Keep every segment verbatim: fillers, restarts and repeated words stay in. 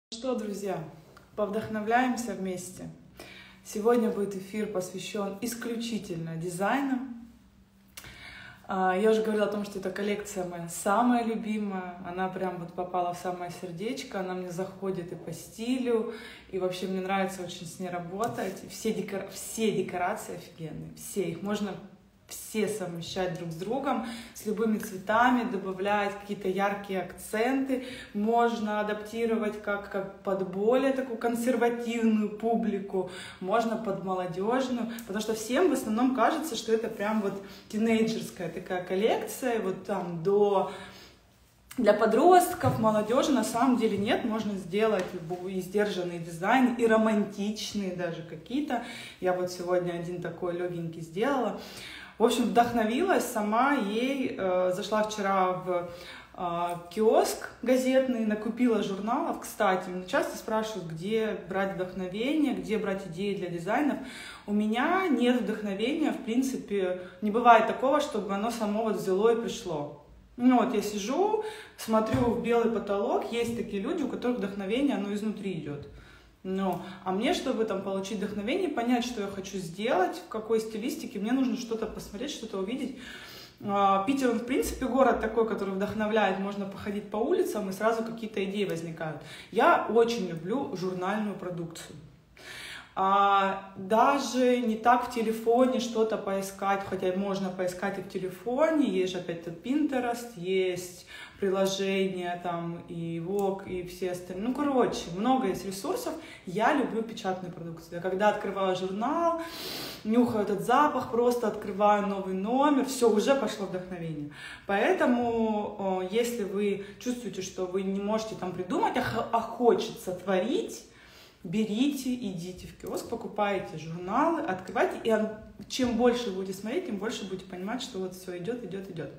Что, друзья, повдохновляемся вместе. Сегодня будет эфир посвящен исключительно дизайну. Я уже говорила о том, что эта коллекция моя самая любимая. Она прям вот попала в самое сердечко. Она мне заходит и по стилю. И вообще мне нравится очень с ней работать. Все, декора... все декорации офигенные. Все. Их можно все совмещать друг с другом, с любыми цветами, добавлять какие-то яркие акценты. Можно адаптировать как, как под более такую консервативную публику, можно под молодежную, потому что всем в основном кажется, что это прям вот тинейджерская такая коллекция, вот там до... Для подростков, молодежи на самом деле нет, можно сделать и сдержанный дизайн, и романтичные даже какие-то. Я вот сегодня один такой легенький сделала. В общем, вдохновилась сама ей, э, зашла вчера в э, киоск газетный, накупила журналов. Кстати, меня часто спрашивают, где брать вдохновение, где брать идеи для дизайнов. У меня нет вдохновения, в принципе, не бывает такого, чтобы оно само вот взяло и пришло. Ну вот я сижу, смотрю в белый потолок, есть такие люди, у которых вдохновение, оно изнутри идет. Ну, а мне, чтобы там получить вдохновение, понять, что я хочу сделать, в какой стилистике, мне нужно что-то посмотреть, что-то увидеть. Питер, он, в принципе, город такой, который вдохновляет, можно походить по улицам, и сразу какие-то идеи возникают. Я очень люблю журнальную продукцию. А даже не так в телефоне что-то поискать, хотя можно поискать и в телефоне, есть же опять-то Pinterest, есть приложения там и Vogue, и все остальные. Ну, короче, много есть ресурсов. Я люблю печатную продукцию. Я когда открываю журнал, нюхаю этот запах, просто открываю новый номер, все, уже пошло вдохновение. Поэтому, если вы чувствуете, что вы не можете там придумать, а хочется творить, берите, идите в киоск, покупайте журналы, открывайте, и чем больше вы будете смотреть, тем больше будете понимать, что вот все идет, идет, идет.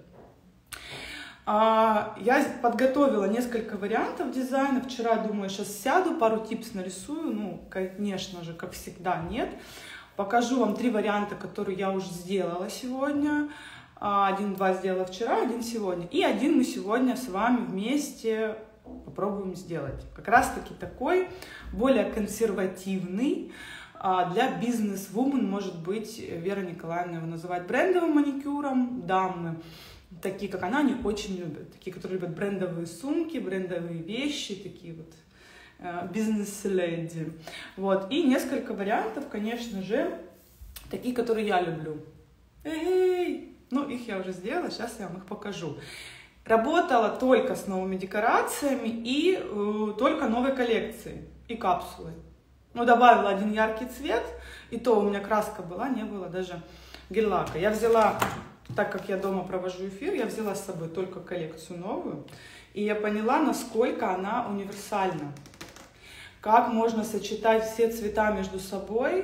Я подготовила несколько вариантов дизайна. Вчера, думаю, сейчас сяду, пару типс нарисую. Ну, конечно же, как всегда, нет. Покажу вам три варианта, которые я уже сделала сегодня. Один-два сделала вчера, один сегодня. И один мы сегодня с вами вместе попробуем сделать. Как раз-таки такой, более консервативный. Для бизнес-вумен, может быть, Вера Николаевна его называет брендовым маникюром. Дамы, такие как она, они очень любят. Такие, которые любят брендовые сумки, брендовые вещи, такие вот э, бизнес-леди. Вот. И несколько вариантов, конечно же, такие, которые я люблю. Эй! Ну, их я уже сделала, сейчас я вам их покажу. Работала только с новыми декорациями и э, только новой коллекцией и капсулой. Ну, добавила один яркий цвет, и то у меня краска была, не было даже гель-лака. Я взяла, так как я дома провожу эфир, я взяла с собой только коллекцию новую, и я поняла, насколько она универсальна. Как можно сочетать все цвета между собой,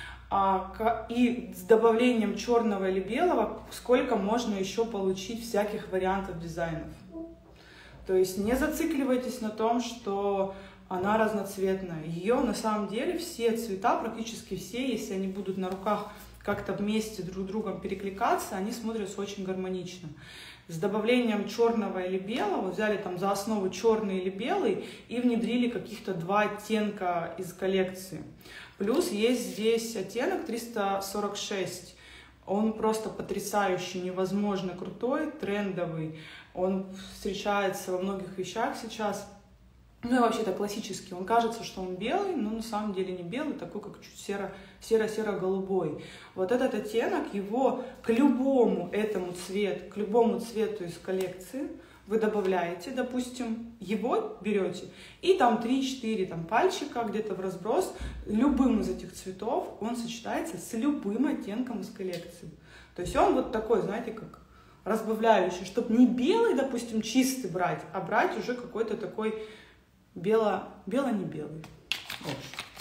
а, и с добавлением черного или белого, сколько можно еще получить всяких вариантов дизайнов. То есть не зацикливайтесь на том, что она разноцветная. Ее на самом деле все цвета, практически все, если они будут на руках как-то вместе друг с другом перекликаться, они смотрятся очень гармонично. С добавлением черного или белого взяли там за основу черный или белый и внедрили каких-то два оттенка из коллекции. Плюс есть здесь оттенок триста сорок шесть. Он просто потрясающий, невозможно крутой, трендовый. Он встречается во многих вещах сейчас. Ну и вообще-то классический. Он кажется, что он белый, но на самом деле не белый, такой как чуть серо-серо-голубой. Вот этот оттенок, его к любому этому цвету, к любому цвету из коллекции вы добавляете, допустим, его берете, и там три-четыре там, пальчика где-то в разброс, любым из этих цветов он сочетается с любым оттенком из коллекции. То есть он вот такой, знаете, как разбавляющий, чтобы не белый, допустим, чистый брать, а брать уже какой-то такой бело, бело не белый. Вот.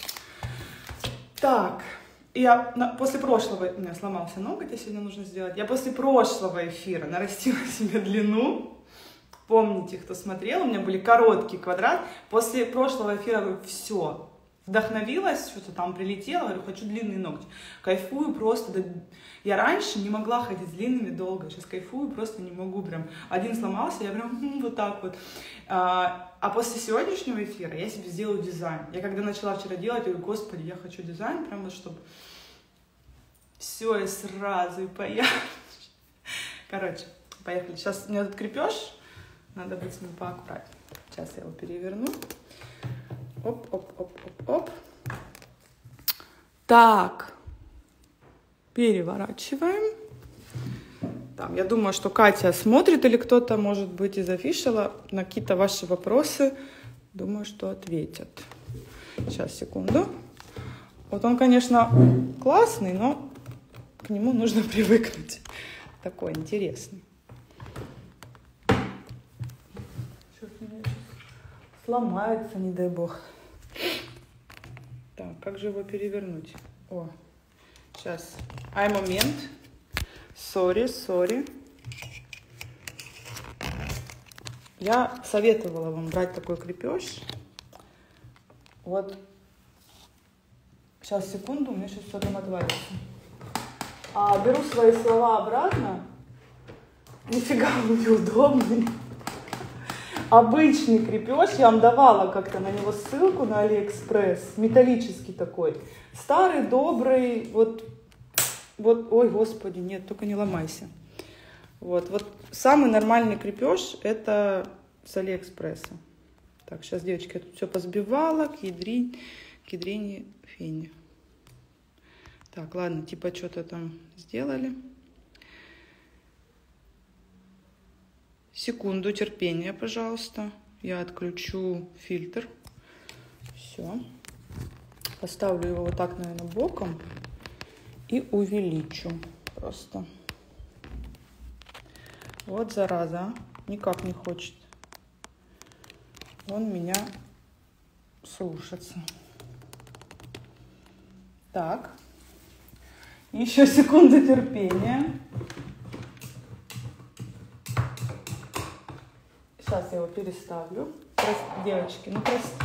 Так, я на, после прошлого, у меня сломался ноготь, я сегодня нужно сделать, я после прошлого эфира нарастила себе длину. Помните, кто смотрел, у меня были короткие квадраты. После прошлого эфира все, вдохновилась, что-то там прилетело, говорю, хочу длинные ногти. Кайфую просто. Да... Я раньше не могла ходить с длинными долго, сейчас кайфую, просто не могу прям. Один сломался, я прям м, вот так вот. А, а после сегодняшнего эфира я себе сделаю дизайн. Я когда начала вчера делать, я говорю, господи, я хочу дизайн, прям вот чтобы все и сразу, и поехали. Короче, поехали. Сейчас у меня тут крепеж, надо быть с ним поаккуратнее. Сейчас я его переверну. Оп-оп-оп-оп-оп. Так. Переворачиваем. Там, я думаю, что Катя смотрит или кто-то, может быть, из офишала на какие-то ваши вопросы. Думаю, что ответят. Сейчас, секунду. Вот он, конечно, классный, но к нему нужно привыкнуть. Такой интересный. Сломается, не дай бог. Так, как же его перевернуть? О, сейчас. Ай, момент. Сори, сори. Я советовала вам брать такой крепеж. Вот. Сейчас, секунду, у меня сейчас все там отвалится. А, беру свои слова обратно. Нифига он неудобный. Обычный крепеж, я вам давала как-то на него ссылку на Алиэкспресс, металлический такой, старый, добрый, вот, вот, ой, господи, нет, только не ломайся. Вот, вот самый нормальный крепеж это с Алиэкспресса. Так, сейчас, девочки, я тут все позбивала, к ядри, к ядрине фени. Так, ладно, типа что-то там сделали. Секунду терпения, пожалуйста. Я отключу фильтр. Все. Поставлю его вот так, наверное, боком. И увеличу просто. Вот зараза. Никак не хочет он меня слушаться. Так. Еще секунду терпения. Сейчас я его переставлю. Прости, девочки, ну простите.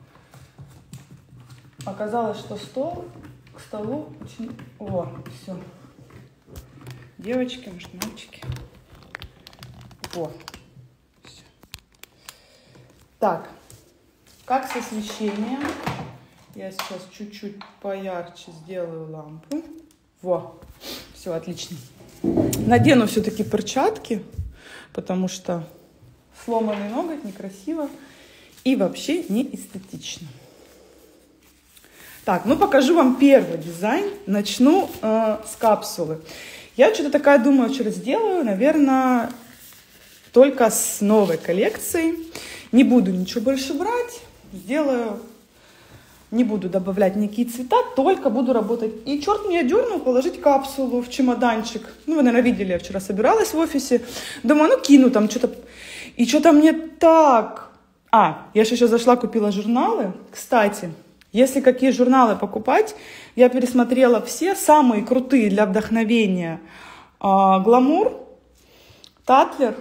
Оказалось, что стол к столу очень... О, все. Девочки, может, мальчики. О, все. Так, как с освещением? Я сейчас чуть-чуть поярче сделаю лампу. Во, все, отлично. Надену все-таки перчатки, потому что сломанный ноготь некрасиво и вообще не эстетично. Так, ну покажу вам первый дизайн. Начну э, с капсулы. Я что-то такая думаю, вчера сделаю, наверное, только с новой коллекцией. Не буду ничего больше брать. Сделаю, не буду добавлять никакие цвета, только буду работать. И черт меня дернул положить капсулу в чемоданчик. Ну, вы, наверное, видели, я вчера собиралась в офисе. Думаю, ну кину там что-то. И что-то мне так... А, я же еще зашла, купила журналы. Кстати, если какие журналы покупать, я пересмотрела все самые крутые для вдохновения. Гламур, Татлер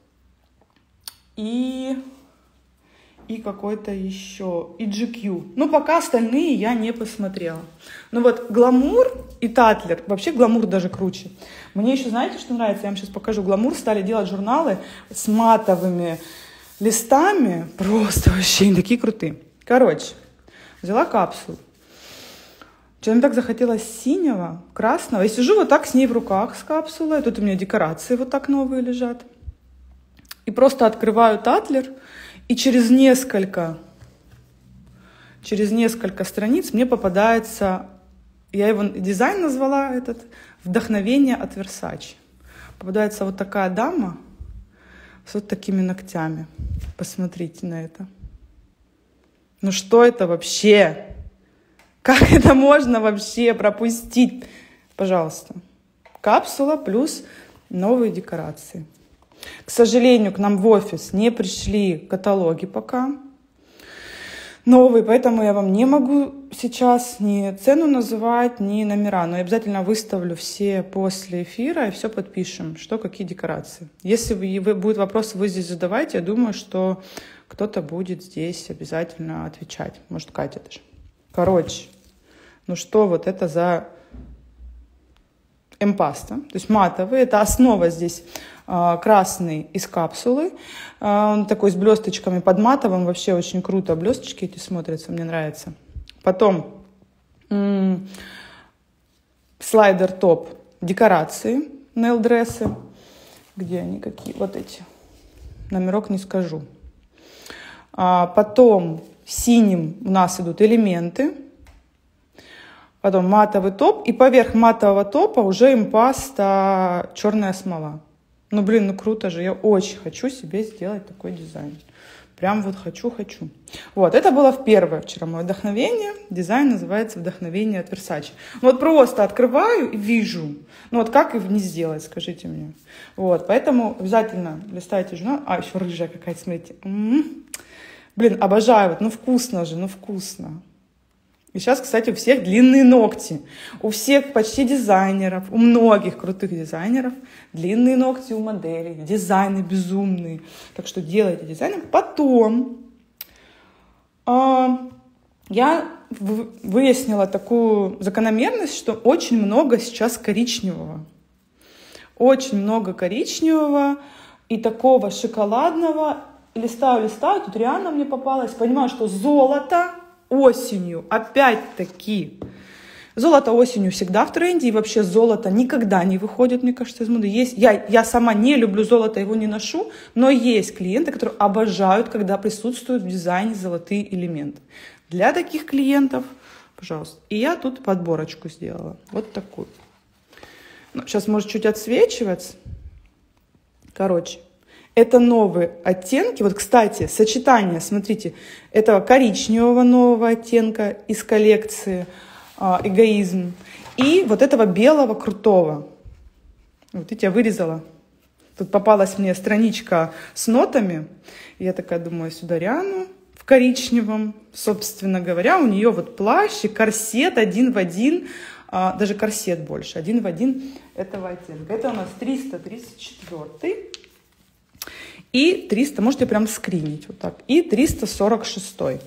и, и какой-то еще, и джи кью. Ну, пока остальные я не посмотрела. Ну вот, Гламур и Татлер, вообще Гламур даже круче. Мне еще, знаете, что нравится? Я вам сейчас покажу. Гламур стали делать журналы с матовыми листами. Просто вообще они такие крутые. Короче, взяла капсулу. Что-то мне так захотелось синего, красного. Я сижу вот так с ней в руках, с капсулой. Тут у меня декорации вот так новые лежат. И просто открываю Татлер. И через несколько, через несколько страниц мне попадается... Я его дизайн назвала этот «Вдохновение от Versace». Попадается вот такая дама с вот такими ногтями. Посмотрите на это. Ну что это вообще? Как это можно вообще пропустить? Пожалуйста. Капсула плюс новые декорации. К сожалению, к нам в офис не пришли каталоги пока. Новые, поэтому я вам не могу сейчас ни цену называть, ни номера. Но я обязательно выставлю все после эфира и все подпишем, что какие декорации. Если вы, вы, будут вопросы, вы здесь задавайте. Я думаю, что кто-то будет здесь обязательно отвечать. Может, Катя даже. Короче, ну что вот это за эмпаста? То есть матовый, это основа здесь э, красный из капсулы. Э, он такой с блесточками под матовым, вообще очень круто. Блесточки эти смотрятся, мне нравится. Потом м- слайдер топ, декорации, нейл-дрессы. Где они какие? Вот эти. Номерок не скажу. А потом синим у нас идут элементы. Потом матовый топ. И поверх матового топа уже импаста черная смола. Ну, блин, ну круто же. Я очень хочу себе сделать такой дизайн. Прям вот хочу-хочу. Вот, это было в первое вчера мое вдохновение. Дизайн называется «Вдохновение от Versace». Вот просто открываю и вижу. Ну вот как их не сделать, скажите мне. Вот, поэтому обязательно листайте журнал. А, еще рыжая какая-то, смотрите. М-м-м. Блин, обожаю. Вот, ну вкусно же, ну вкусно. И сейчас, кстати, у всех длинные ногти. У всех почти дизайнеров, у многих крутых дизайнеров длинные ногти у моделей, дизайны безумные. Так что делайте дизайны. Потом э, я выяснила такую закономерность, что очень много сейчас коричневого. Очень много коричневого и такого шоколадного. Листаю, листаю, тут реально мне попалось. Понимаю, что золото осенью, опять-таки, золото осенью всегда в тренде, и вообще золото никогда не выходит, мне кажется, из моды. Есть, я, я сама не люблю золото, его не ношу, но есть клиенты, которые обожают, когда присутствуют в дизайне золотые элементы. Для таких клиентов, пожалуйста. И я тут подборочку сделала, вот такую. Ну, сейчас может чуть отсвечиваться. Короче. Это новые оттенки. Вот, кстати, сочетание, смотрите, этого коричневого нового оттенка из коллекции э, «Эгоизм» и вот этого белого крутого. Вот видите, я вырезала. Тут попалась мне страничка с нотами. Я такая думаю, сюда Риану в коричневом. Собственно говоря, у нее вот плащ и корсет один в один. Э, даже корсет больше. Один в один этого оттенка. Это у нас триста тридцать четвёртый. И триста, можете прям скринить вот так. И триста сорок шестой.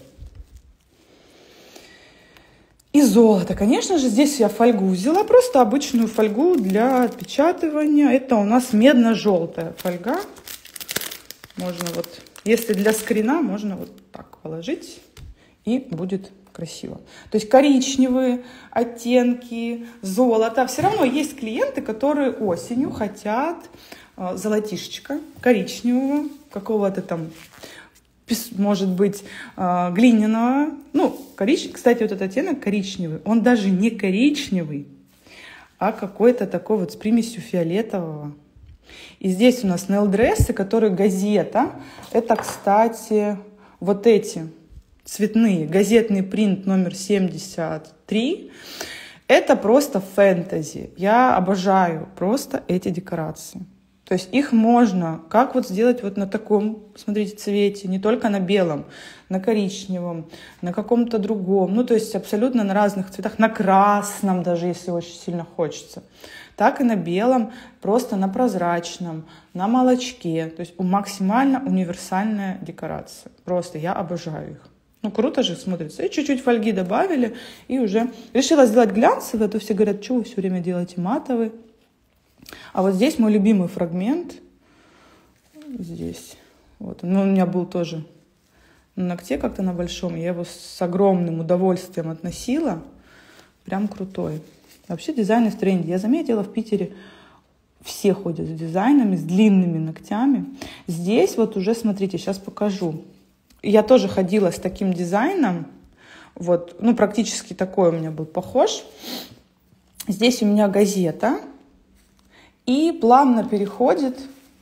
И золото. Конечно же, здесь я фольгу взяла. Просто обычную фольгу для отпечатывания. Это у нас медно-желтая фольга. Можно вот, если для скрина, можно вот так положить. И будет красиво. То есть коричневые оттенки, золото. Все равно есть клиенты, которые осенью хотят золотишечка коричневого, какого-то там, может быть, глиняного. Ну, коричневый, кстати, вот этот оттенок коричневый, он даже не коричневый, а какой-то такой вот с примесью фиолетового. И здесь у нас нейл-дрессы, которые газета. Это, кстати, вот эти цветные, газетный принт номер семьдесят три. Это просто фэнтези. Я обожаю просто эти декорации. То есть их можно, как вот сделать вот на таком, смотрите, цвете, не только на белом, на коричневом, на каком-то другом, ну то есть абсолютно на разных цветах, на красном даже, если очень сильно хочется, так и на белом, просто на прозрачном, на молочке, то есть максимально универсальная декорация, просто я обожаю их. Ну круто же смотрится, и чуть-чуть фольги добавили, и уже решила сделать глянцевый, а то все говорят, что вы все время делаете матовый. А вот здесь мой любимый фрагмент. Здесь. Вот. Ну, у меня был тоже на ногте как-то на большом. Я его с огромным удовольствием относила. Прям крутой. Вообще дизайн в тренде. Я заметила, в Питере все ходят с дизайнами, с длинными ногтями. Здесь вот уже, смотрите, сейчас покажу. Я тоже ходила с таким дизайном. Вот, ну, практически такой у меня был похож. Здесь у меня газета. И плавно переходит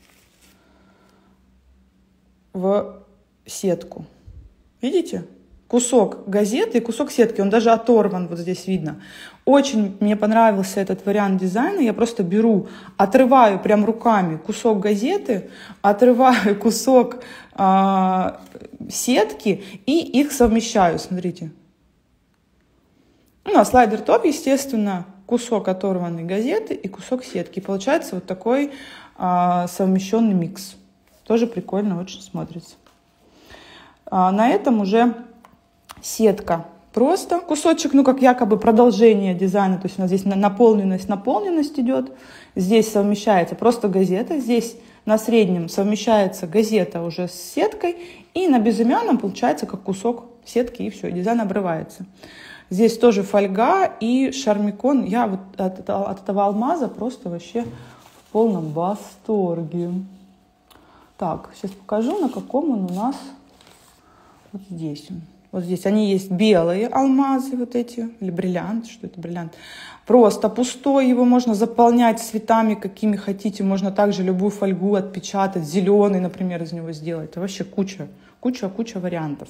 в сетку. Видите? Кусок газеты и кусок сетки. Он даже оторван, вот здесь видно. Очень мне понравился этот вариант дизайна. Я просто беру, отрываю прям руками кусок газеты, отрываю кусок э, сетки и их совмещаю. Смотрите. Ну, а слайдер топ, естественно, кусок оторванной газеты и кусок сетки. Получается вот такой а, совмещенный микс. Тоже прикольно очень смотрится. А, на этом уже сетка Просто кусочек, ну, как якобы продолжение дизайна. То есть у нас здесь наполненность, наполненность идет. Здесь совмещается просто газета. Здесь на среднем совмещается газета уже с сеткой. И на безымянном получается как кусок сетки, и все, дизайн обрывается. Здесь тоже фольга и шармикон. Я вот от, от этого алмаза просто вообще в полном восторге. Так, сейчас покажу, на каком он у нас. Вот здесь он. Вот здесь они есть белые алмазы, вот эти, или бриллиант, что это бриллиант. Просто пустой, его можно заполнять цветами, какими хотите. Можно также любую фольгу отпечатать, зеленый, например, из него сделать. Это вообще куча, куча, куча вариантов.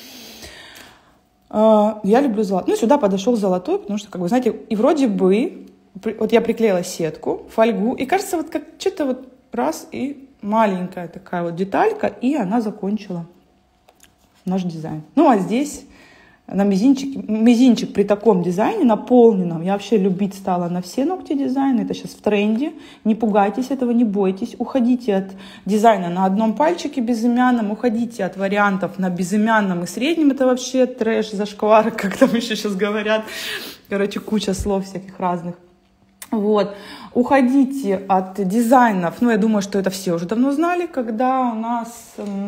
Я люблю золотой. Ну, сюда подошел золотой, потому что, как вы знаете, и вроде бы, вот я приклеила сетку, фольгу, и кажется, вот как что-то вот раз, и маленькая такая вот деталька, и она закончила наш дизайн. Ну, а здесь на мизинчик, мизинчик при таком дизайне наполненном, я вообще любить стала на все ногти дизайны, это сейчас в тренде, не пугайтесь этого, не бойтесь, уходите от дизайна на одном пальчике безымянном, уходите от вариантов на безымянном и среднем, это вообще трэш, зашквар, как там еще сейчас говорят, короче, куча слов всяких разных. Вот, уходите от дизайнов, ну, я думаю, что это все уже давно знали, когда у нас эм,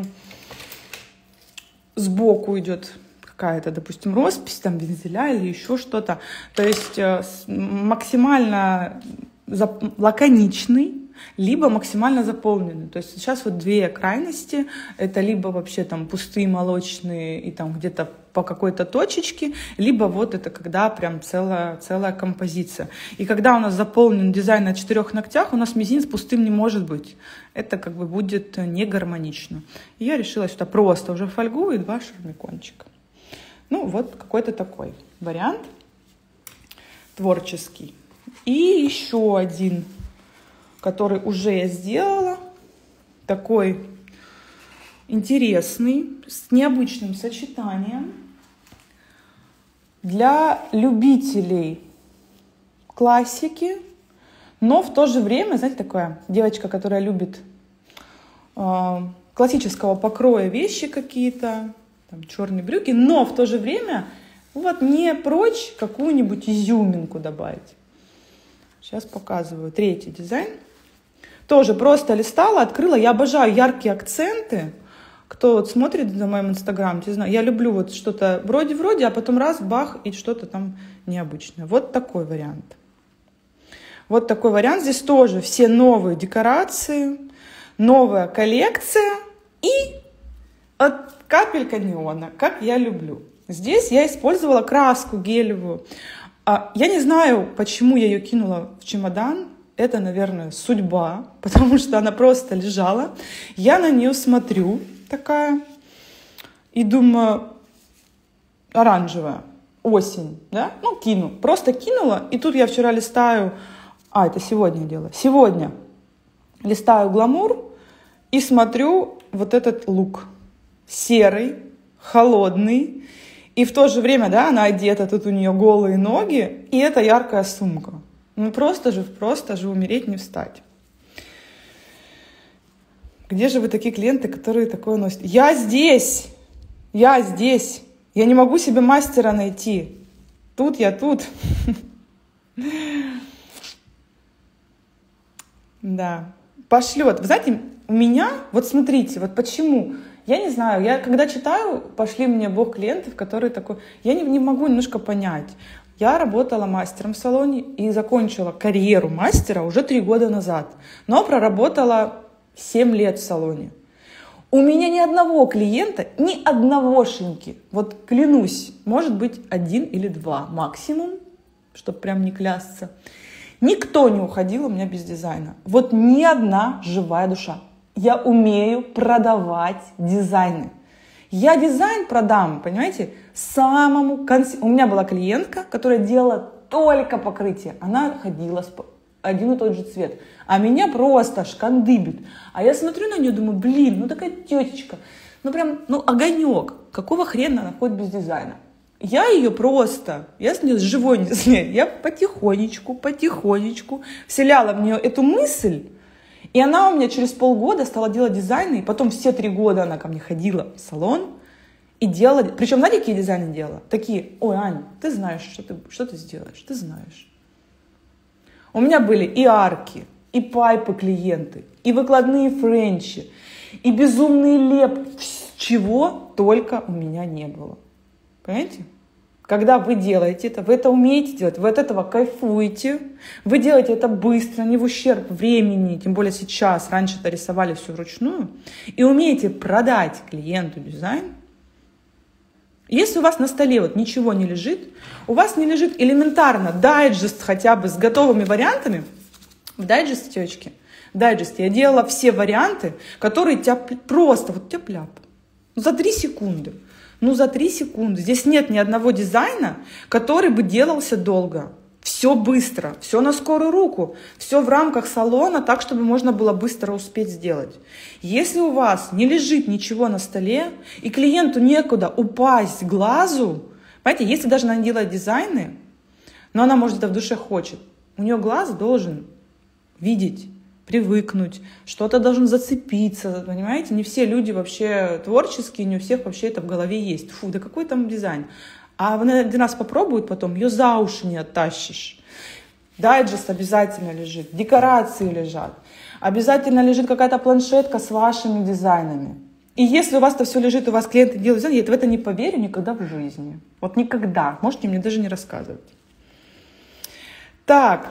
сбоку идет какая-то, допустим, роспись, там, вензеля или еще что-то. То есть э, максимально зап- лаконичный, либо максимально заполненный. То есть сейчас вот две крайности. Это либо вообще там пустые молочные и там где-то по какой-то точечке, либо вот это когда прям целая, целая композиция. И когда у нас заполнен дизайн на четырех ногтях, у нас мизинец пустым не может быть. Это как бы будет не гармонично. И я решила сюда просто уже фольгу и два шармикончика. Ну, вот какой-то такой вариант творческий. И еще один, который уже я сделала, такой интересный, с необычным сочетанием для любителей классики, но в то же время, знаете, такая девочка, которая любит э, классического покроя вещи какие-то, там, черные брюки, но в то же время вот не прочь какую-нибудь изюминку добавить. Сейчас показываю третий дизайн. Тоже просто листала, открыла. Я обожаю яркие акценты. Кто вот смотрит за моим инстаграм, те знают, я люблю вот что-то вроде-вроде, а потом раз, бах, и что-то там необычное. Вот такой вариант. Вот такой вариант. Здесь тоже все новые декорации, новая коллекция и от капелька неона, как я люблю. Здесь я использовала краску гелевую. Я не знаю, почему я ее кинула в чемодан. Это, наверное, судьба, потому что она просто лежала. Я на нее смотрю, такая, и думаю, оранжевая, осень, да? Ну, кину. Просто кинула, и тут я вчера листаю, а, это сегодня делала, сегодня листаю гламур и смотрю вот этот лук. Серый, холодный, и в то же время, да, она одета, тут у нее голые ноги, и это яркая сумка. Ну, просто же, просто же умереть не встать. Где же вы такие клиенты, которые такое носят? Я здесь, я здесь, я не могу себе мастера найти. Тут я тут. Да, пошлет. Вы знаете, у меня, вот смотрите, вот почему... Я не знаю, я когда читаю, пошли мне бог клиентов, которые такой... Я не, не могу немножко понять. Я работала мастером в салоне и закончила карьеру мастера уже три года назад, но проработала семь лет в салоне. У меня ни одного клиента, ни одногошеньки, вот клянусь, может быть один или два максимум, чтобы прям не клясться. Никто не уходил у меня без дизайна. Вот ни одна живая душа. Я умею продавать дизайны. Я дизайн продам, понимаете, самому концу. У меня была клиентка, которая делала только покрытие. Она ходила с один и тот же цвет. А меня просто шкандыбит. А я смотрю на нее, думаю, блин, ну такая тетечка. Ну прям, ну огонек. Какого хрена она ходит без дизайна? Я ее просто, я с ней живой не знаю, я потихонечку, потихонечку вселяла в нее эту мысль. И она у меня через полгода стала делать дизайны, и потом все три года она ко мне ходила в салон, И делала, причем знаете, какие дизайны делала? Такие: ой, Ань, ты знаешь, что ты, что ты сделаешь, ты знаешь. У меня были и арки, и пайпы клиенты, и выкладные френчи, и безумные лепки. Чего только у меня не было. Понимаете? Когда вы делаете это, вы это умеете делать, вы от этого кайфуете, вы делаете это быстро, не в ущерб времени, тем более сейчас, раньше-то рисовали все вручную, и умеете продать клиенту дизайн. Если у вас на столе вот ничего не лежит, у вас не лежит элементарно дайджест хотя бы с готовыми вариантами, в дайджесте, девочки, в дайджесте я делала все варианты, которые тяп, просто вот тяп-ляп, за три секунды. Ну, за три секунды. Здесь нет ни одного дизайна, который бы делался долго. Все быстро, все на скорую руку, все в рамках салона, так, чтобы можно было быстро успеть сделать. Если у вас не лежит ничего на столе, и клиенту некуда упасть глазу, понимаете, если даже она делает дизайны, но она, может, это в душе хочет, у нее глаз должен видеть, привыкнуть, что-то должен зацепиться, понимаете? Не все люди вообще творческие, не у всех вообще это в голове есть. Фу, да какой там дизайн? А он один раз попробует потом, ее за уши не оттащишь. Дайджест обязательно лежит, декорации лежат, обязательно лежит какая-то планшетка с вашими дизайнами. И если у вас это все лежит, у вас клиенты делают дизайн, я в это не поверю никогда в жизни. Вот никогда. Можете мне даже не рассказывать. Так,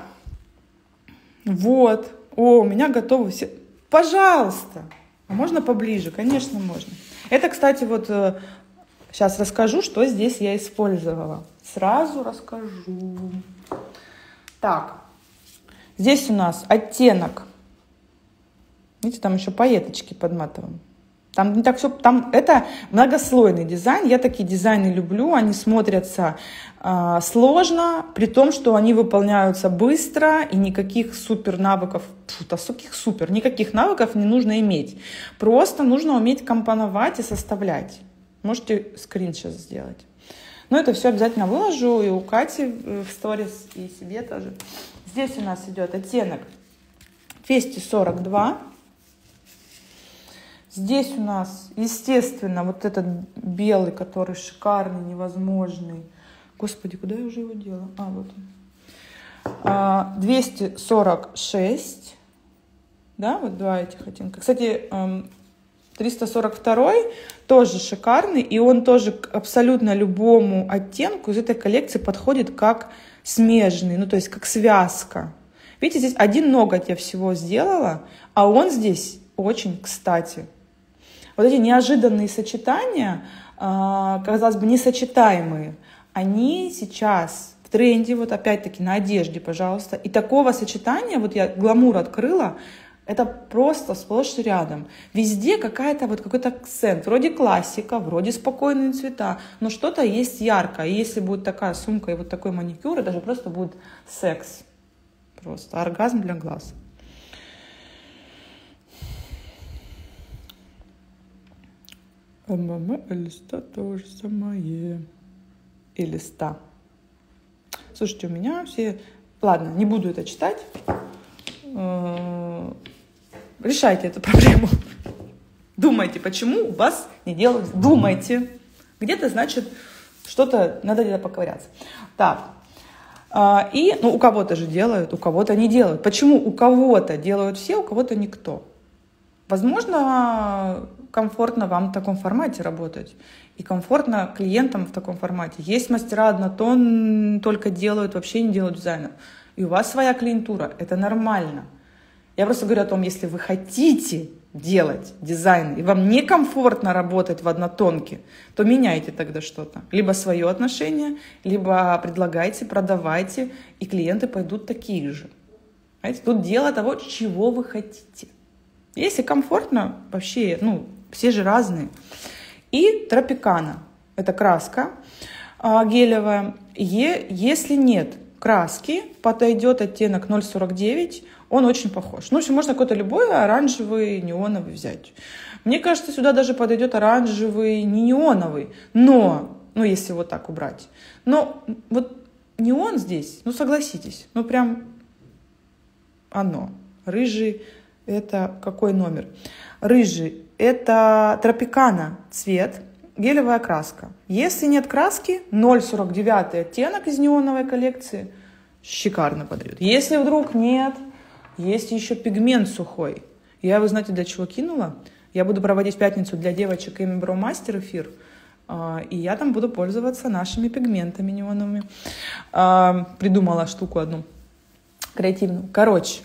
вот. О, у меня готовы все. Пожалуйста. А можно поближе? Конечно, можно. Это, кстати, вот сейчас расскажу, что здесь я использовала. Сразу расскажу. Так. Здесь у нас оттенок. Видите, там еще пайеточки подматываем. Там не так все, там это многослойный дизайн. Я такие дизайны люблю. Они смотрятся э, сложно, при том, что они выполняются быстро и никаких супер навыков, фу, таких супер, никаких навыков не нужно иметь. Просто нужно уметь компоновать и составлять. Можете скрин сейчас сделать. Но это все обязательно выложу и у Кати в сторис, и себе тоже. Здесь у нас идет оттенок двести сорок два. Здесь у нас, естественно, вот этот белый, который шикарный, невозможный. Господи, куда я уже его делала? А, вот он. двести сорок шесть. Да, вот два этих оттенка. Кстати, триста сорок два тоже шикарный. И он тоже к абсолютно любому оттенку из этой коллекции подходит как смежный. Ну, то есть как связка. Видите, здесь один ноготь я всего сделала, а он здесь очень кстати. Вот эти неожиданные сочетания, казалось бы, несочетаемые, они сейчас в тренде, вот опять-таки на одежде, пожалуйста. И такого сочетания, вот я гламур открыла, это просто сплошь и рядом. Везде какая-то вот какой-то акцент. Вроде классика, вроде спокойные цвета, но что-то есть яркое. И если будет такая сумка и вот такой маникюр, это же просто будет секс. Просто оргазм для глаз. А мама листа тоже самое. И листа. Слушайте, у меня все... Ладно, не буду это читать. Решайте эту проблему. Думайте, почему у вас не делают. Думайте. Где-то, значит, что-то, надо где-то поковыряться. Так. И, ну, у кого-то же делают, у кого-то не делают. Почему у кого-то делают все, у кого-то никто? Возможно, комфортно вам в таком формате работать. И комфортно клиентам в таком формате. Есть мастера однотон, только делают, вообще не делают дизайнов. И у вас своя клиентура. Это нормально. Я просто говорю о том, если вы хотите делать дизайн, и вам некомфортно работать в однотонке, то меняйте тогда что-то. Либо свое отношение, либо предлагайте, продавайте, и клиенты пойдут такие же. Знаете, тут дело того, чего вы хотите. Если комфортно, вообще, ну, все же разные. И тропикана. Это краска э, гелевая. Е, если нет краски, подойдет оттенок ноль сорок девять. Он очень похож. Ну, в общем, можно какой-то любой оранжевый, неоновый взять. Мне кажется, сюда даже подойдет оранжевый, не неоновый. Но, ну, если вот так убрать. Но вот неон здесь, ну, согласитесь, ну, прям оно. Рыжий. Это какой номер? Рыжий. Это тропикана цвет. гелевая краска. Если нет краски, ноль сорок девять оттенок из неоновой коллекции шикарно подойдет. Если вдруг нет, есть еще пигмент сухой. Я, вы знаете, для чего кинула? Я буду проводить в пятницу для девочек Amy Brow Master эфир, и я там буду пользоваться нашими пигментами неоновыми. Придумала штуку одну креативную. Короче,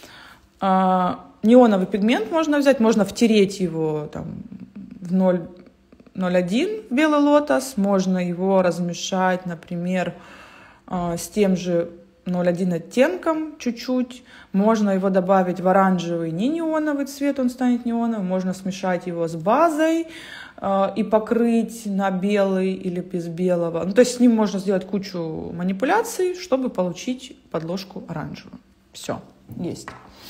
неоновый пигмент можно взять, можно втереть его там, в ноль ноль один белый лотос, можно его размешать, например, с тем же ноль один оттенком чуть-чуть, можно его добавить в оранжевый, не неоновый цвет, он станет неоновым, можно смешать его с базой э, и покрыть на белый или без белого. Ну, то есть с ним можно сделать кучу манипуляций, чтобы получить подложку оранжевую. Все, есть.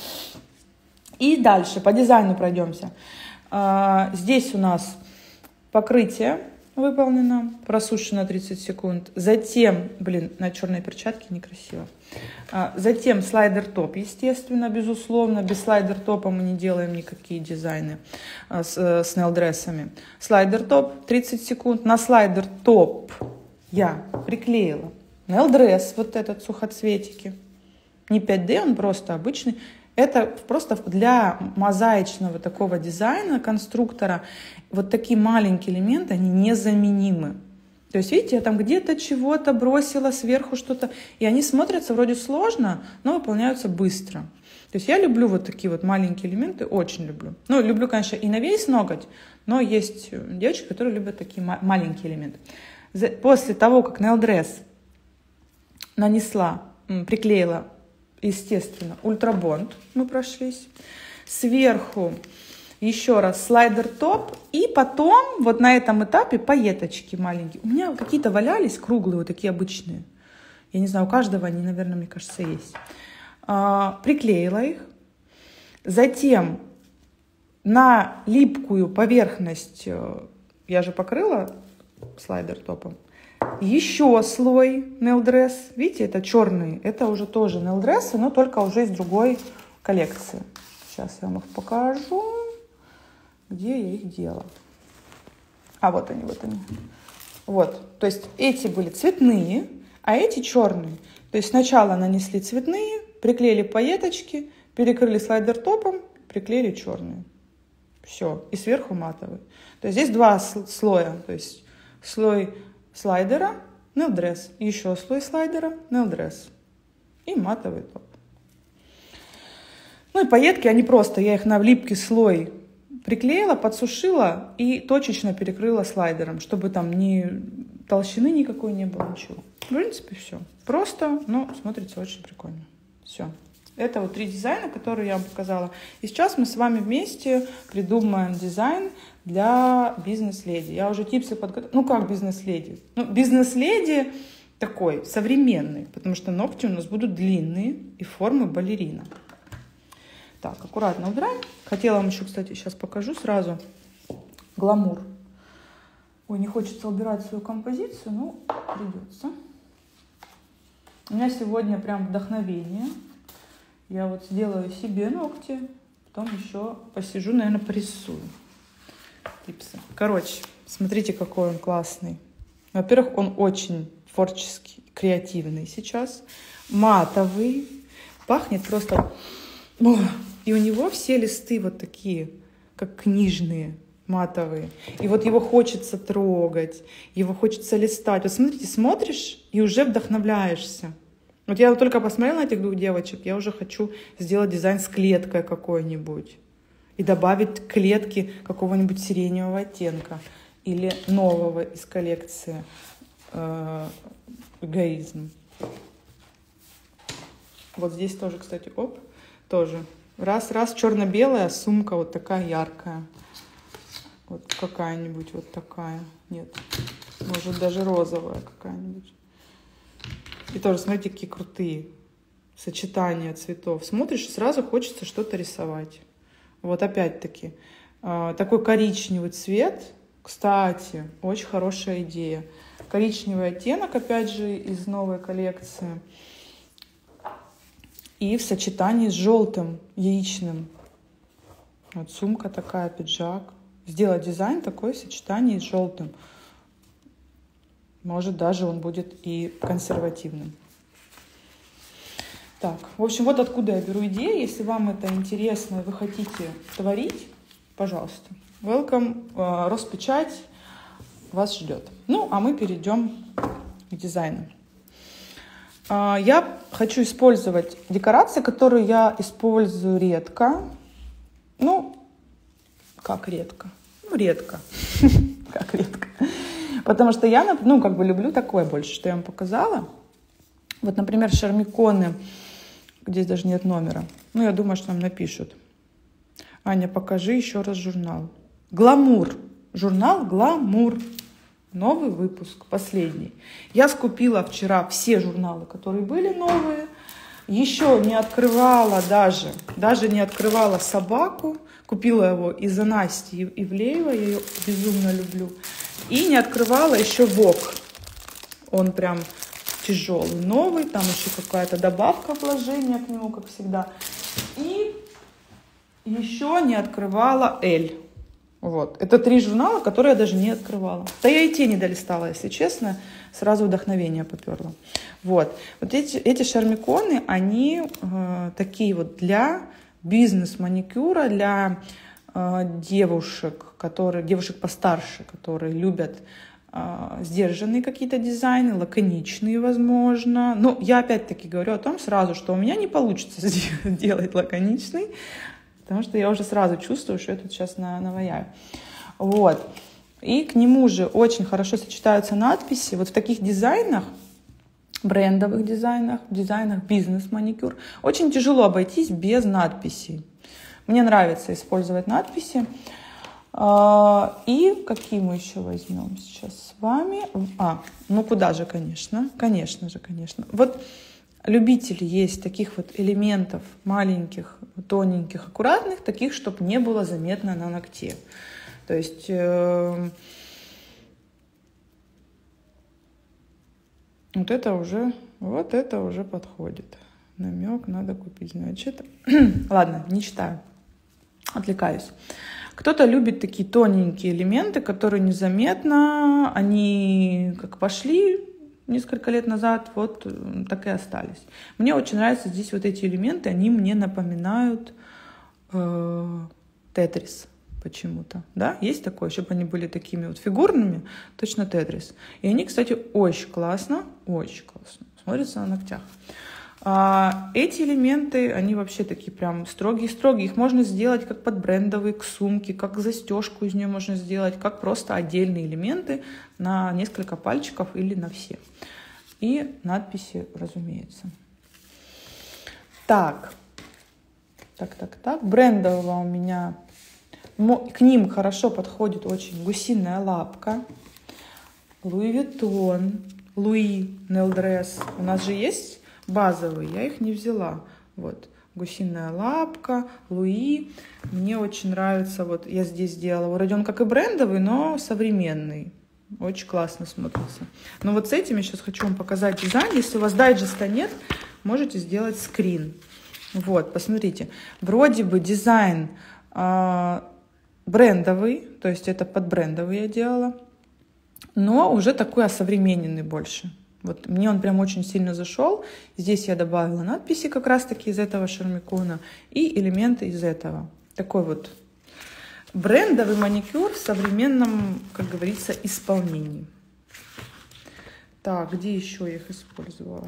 И дальше по дизайну пройдемся. Э, здесь у нас покрытие выполнено, просушено тридцать секунд. Затем, блин, на черной перчатке некрасиво. А, затем слайдер-топ, естественно, безусловно. Без слайдер-топа мы не делаем никакие дизайны а, с, с нейл-дрессами. Слайдер-топ тридцать секунд. На слайдер-топ я приклеила нейл-дресс, вот этот сухоцветики. Не пять дэ, он просто обычный. Это просто для мозаичного такого дизайна конструктора вот такие маленькие элементы, они незаменимы. То есть, видите, я там где-то чего-то бросила сверху что-то, и они смотрятся вроде сложно, но выполняются быстро. То есть я люблю вот такие вот маленькие элементы, очень люблю. Ну, люблю, конечно, и на весь ноготь, но есть девочки, которые любят такие маленькие элементы. После того, как нейл-дресс нанесла, приклеила, естественно, ультрабонд, мы прошлись. Сверху еще раз слайдер-топ. И потом вот на этом этапе пайеточки маленькие. У меня какие-то валялись круглые, вот такие обычные. Я не знаю, у каждого они, наверное, мне кажется, есть. А, приклеила их. Затем на липкую поверхность, я же покрыла слайдер-топом, еще слой нейл-дресс. Видите, это черный. Это уже тоже нейл-дрессы, но только уже из другой коллекции. Сейчас я вам их покажу. Где я их делала? А, вот они, вот они. Вот. То есть эти были цветные, а эти черные. То есть сначала нанесли цветные, приклеили пайеточки, перекрыли слайдер-топом, приклеили черные. Все. И сверху матовый. То есть здесь два слоя. То есть слой слайдера, нейл-дресс. Еще слой слайдера, нейл-дресс. И матовый топ. Ну и пайетки, они просто, я их на липкий слой приклеила, подсушила и точечно перекрыла слайдером, чтобы там ни толщины никакой не было, ничего. В принципе, все. Просто, но смотрится очень прикольно. Все. Это вот три дизайна, которые я вам показала. И сейчас мы с вами вместе придумаем дизайн для бизнес-леди. Я уже типсы подготовила. Ну, как бизнес-леди? Ну, бизнес-леди такой, современный, потому что ногти у нас будут длинные и формы балерина. Так, аккуратно убираем. Хотела вам еще, кстати, сейчас покажу сразу. Гламур. Ой, не хочется убирать свою композицию, но придется. У меня сегодня прям вдохновение. Я вот сделаю себе ногти, потом еще посижу, наверное, порисую. Типсы. Короче, смотрите, какой он классный. Во-первых, он очень творческий, креативный сейчас. Матовый. Пахнет просто... О! И у него все листы вот такие, как книжные, матовые. И вот его хочется трогать, его хочется листать. Вот смотрите, смотришь и уже вдохновляешься. Вот я вот только посмотрела на этих двух девочек, я уже хочу сделать дизайн с клеткой какой-нибудь. И добавить клетки какого-нибудь сиреневого оттенка. Или нового из коллекции э, эгоизм. Вот здесь тоже, кстати, оп, тоже. Раз-раз, черно-белая сумка вот такая яркая. Вот какая-нибудь вот такая. Нет, может даже розовая какая-нибудь. И тоже, смотрите, какие крутые сочетания цветов. Смотришь, сразу хочется что-то рисовать. Вот опять-таки, такой коричневый цвет. Кстати, очень хорошая идея. Коричневый оттенок, опять же, из новой коллекции. И в сочетании с желтым яичным. Вот сумка такая, пиджак. сделать дизайн такое сочетание с желтым. Может, даже он будет и консервативным. Так, в общем, вот откуда я беру идеи. Если вам это интересно и вы хотите творить, пожалуйста, welcome, Роспечать вас ждет. Ну, а мы перейдем к дизайну. Я хочу использовать декорации, которые я использую редко. Ну, как редко? Ну, редко. Как редко. Потому что я, ну, как бы люблю такое больше, что я вам показала. Вот, например, шармиконы. Здесь даже нет номера. Ну, я думаю, что нам напишут. Аня, покажи еще раз журнал. Гламур. Журнал «Гламур». Новый выпуск, последний. Я скупила вчера все журналы, которые были новые. Еще не открывала даже, даже не открывала «Собаку». Купила его из-за Насти Ивлеева, я ее безумно люблю. И не открывала еще «Вог». Он прям тяжелый, новый. Там еще какая-то добавка вложения к нему, как всегда. И еще не открывала «Эль». Вот. Это три журнала, которые я даже не открывала. Да я и те не долистала, если честно. Сразу вдохновение поперло. Вот. Вот эти, эти шармиконы, они э, такие вот для бизнес-маникюра, для э, девушек, которые, девушек постарше, которые любят э, сдержанные какие-то дизайны, лаконичные, возможно. Но я опять-таки говорю о том сразу, что у меня не получится сделать лаконичный, потому что я уже сразу чувствую, что я тут сейчас наваяю. Вот. И к нему же очень хорошо сочетаются надписи. Вот в таких дизайнах, брендовых дизайнах, дизайнах бизнес-маникюр, очень тяжело обойтись без надписей. Мне нравится использовать надписи. И какие мы еще возьмем сейчас с вами? А, ну куда же, конечно. Конечно же, конечно. Вот любители есть таких вот элементов маленьких, тоненьких, аккуратных, таких, чтобы не было заметно на ногте. То есть э, вот это уже, вот это уже подходит. Намек надо купить, значит. Ладно, не читаю, отвлекаюсь. Кто-то любит такие тоненькие элементы, которые незаметно, они как пошли несколько лет назад, вот так и остались. Мне очень нравятся здесь вот эти элементы, они мне напоминают э, тетрис почему-то, да, есть такое, чтобы они были такими вот фигурными, точно тетрис. И они, кстати, очень классно, очень классно смотрятся на ногтях. А эти элементы, они вообще такие прям строгие-строгие. Их можно сделать как под брендовые к сумке, как застежку из нее можно сделать, как просто отдельные элементы на несколько пальчиков или на все. И надписи, разумеется. Так, так, так, так. Брендового у меня, к ним хорошо подходит очень гусиная лапка, Луи Виттон, Луи Нелдресс. У нас же есть базовые, я их не взяла. Вот, гусиная лапка, Луи. Мне очень нравится, вот я здесь сделала. Вроде он как и брендовый, но современный. Очень классно смотрится. Но вот с этим я сейчас хочу вам показать дизайн. Если у вас дайджеста нет, можете сделать скрин. Вот, посмотрите. Вроде бы дизайн э, брендовый, то есть это под брендовый я делала, но уже такой осовремененный больше. Вот мне он прям очень сильно зашел. Здесь я добавила надписи как раз-таки из этого шармикона и элементы из этого. Такой вот брендовый маникюр в современном, как говорится, исполнении. Так, где еще я их использовала?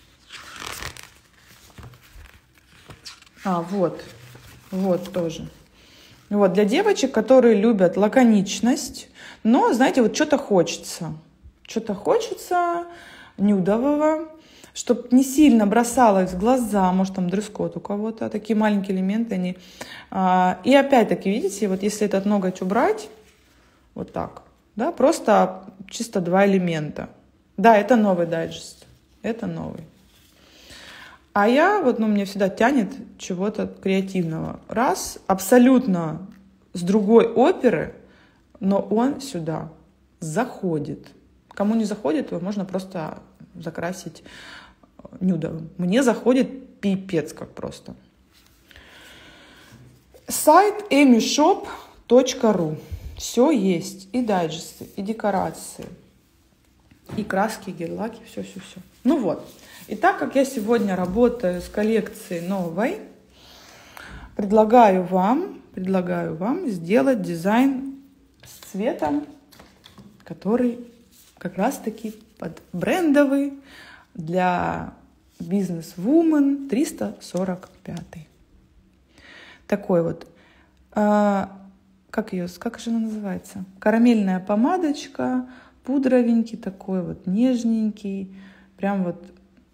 А, вот. Вот тоже. Вот, для девочек, которые любят лаконичность, но, знаете, вот что-то хочется. Что-то хочется нюдового, чтобы не сильно бросалось в глаза, может там дресс-код у кого-то, такие маленькие элементы они. И опять-таки, видите, вот если этот ноготь убрать, вот так, да, просто чисто два элемента. Да, это новый дайджест, это новый. А я, вот, ну, мне всегда тянет чего-то креативного. Раз, абсолютно с другой оперы, но он сюда заходит. Кому не заходит, его можно просто закрасить нюдовым. Мне заходит пипец как просто. Сайт эми шоп точка ру. Все есть. И дайджесты, и декорации, и краски, и гель-лаки, все-все-все. Ну вот. И так как я сегодня работаю с коллекцией новой, предлагаю вам, предлагаю вам сделать дизайн с цветом, который как раз-таки под брендовый для бизнес-вумен триста сорок пять. Такой вот, э, как ее, как же она называется? Карамельная помадочка, пудровенький такой вот, нежненький, прям вот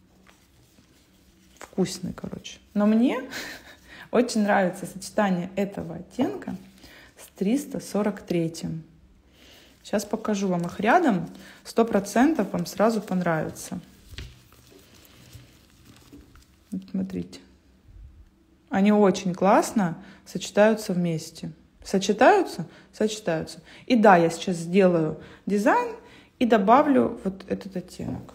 вкусный, короче. Но мне очень нравится сочетание этого оттенка с триста сорок третьим. Сейчас покажу вам их рядом. Сто процентов вам сразу понравится. Вот смотрите. Они очень классно сочетаются вместе. Сочетаются? Сочетаются. И да, я сейчас сделаю дизайн и добавлю вот этот оттенок.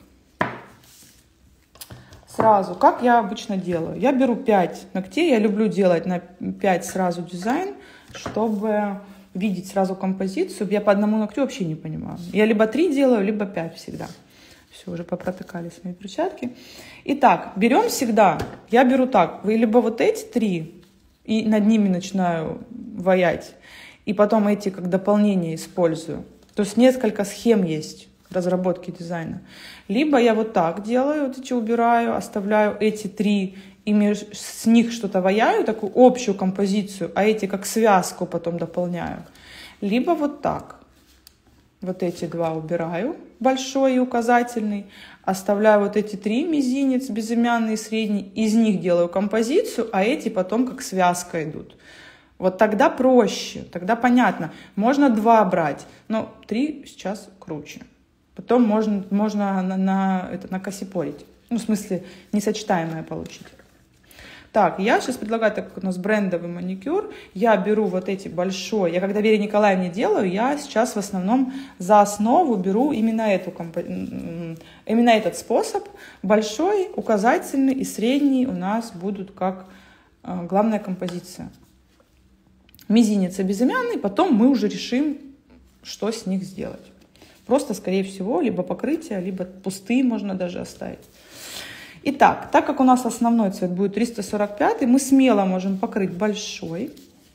Сразу, как я обычно делаю. Я беру пять ногтей. Я люблю делать на пять сразу дизайн, чтобы видеть сразу композицию. Я по одному ногтю вообще не понимаю. Я либо три делаю, либо пять всегда. Все, уже попротыкались мои перчатки. Итак, берем всегда, я беру так, вы либо вот эти три, и над ними начинаю ваять, и потом эти как дополнение использую. То есть несколько схем есть разработки дизайна. Либо я вот так делаю, вот эти убираю, оставляю эти три, и меж, с них что-то ваяю, такую общую композицию, а эти как связку потом дополняю. Либо вот так. Вот эти два убираю, большой и указательный, оставляю вот эти три, мизинец, безымянный и средний, из них делаю композицию, а эти потом как связка идут. Вот тогда проще, тогда понятно. Можно два брать, но три сейчас круче. Потом можно, можно на, на, это, накосипорить. Ну, в смысле, несочетаемое получить. Так, я сейчас предлагаю, так как у нас брендовый маникюр, я беру вот эти большой, я когда Вере Николаевне делаю, я сейчас в основном за основу беру именно, эту, именно этот способ. Большой, указательный и средний у нас будут как э, главная композиция. Мизинец и безымянный, потом мы уже решим, что с них сделать. Просто, скорее всего, либо покрытие, либо пустые можно даже оставить. Итак, так как у нас основной цвет будет триста сорок пять, мы смело можем покрыть большой,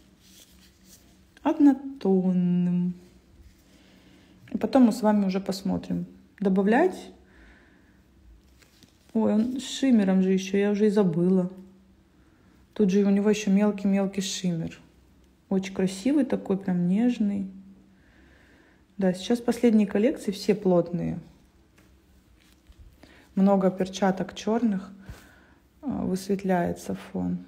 однотонным. И потом мы с вами уже посмотрим. Добавлять. Ой, он с шиммером же еще, я уже и забыла. Тут же у него еще мелкий-мелкий шиммер. Очень красивый такой, прям нежный. Да, сейчас последние коллекции все плотные. Много перчаток черных, высветляется фон.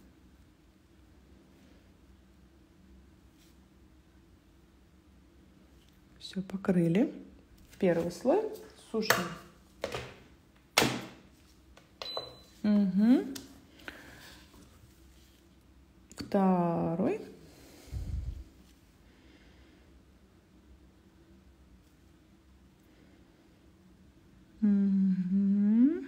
Все, покрыли. Первый слой сушим. Угу. Второй. Угу.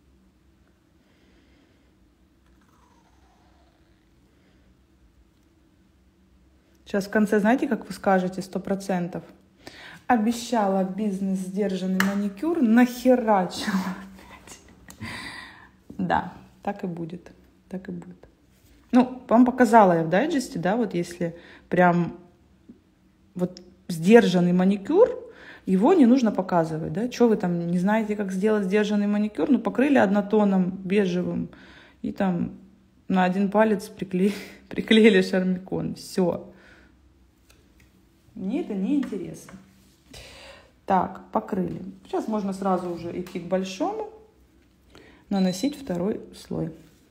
Сейчас в конце, знаете, как вы скажете, сто процентов. Обещала бизнес сдержанный маникюр, нахерачила опять. Да, так и будет, так и будет. Ну, вам показала я в дайджесте, да, вот если прям вот сдержанный маникюр, его не нужно показывать, да, что вы там не знаете, как сделать сдержанный маникюр, ну, покрыли однотоном бежевым и там на один палец приклеили, приклеили шармикон, все. Мне это не интересно. Так, покрыли. Сейчас можно сразу уже идти к большому, наносить второй слой.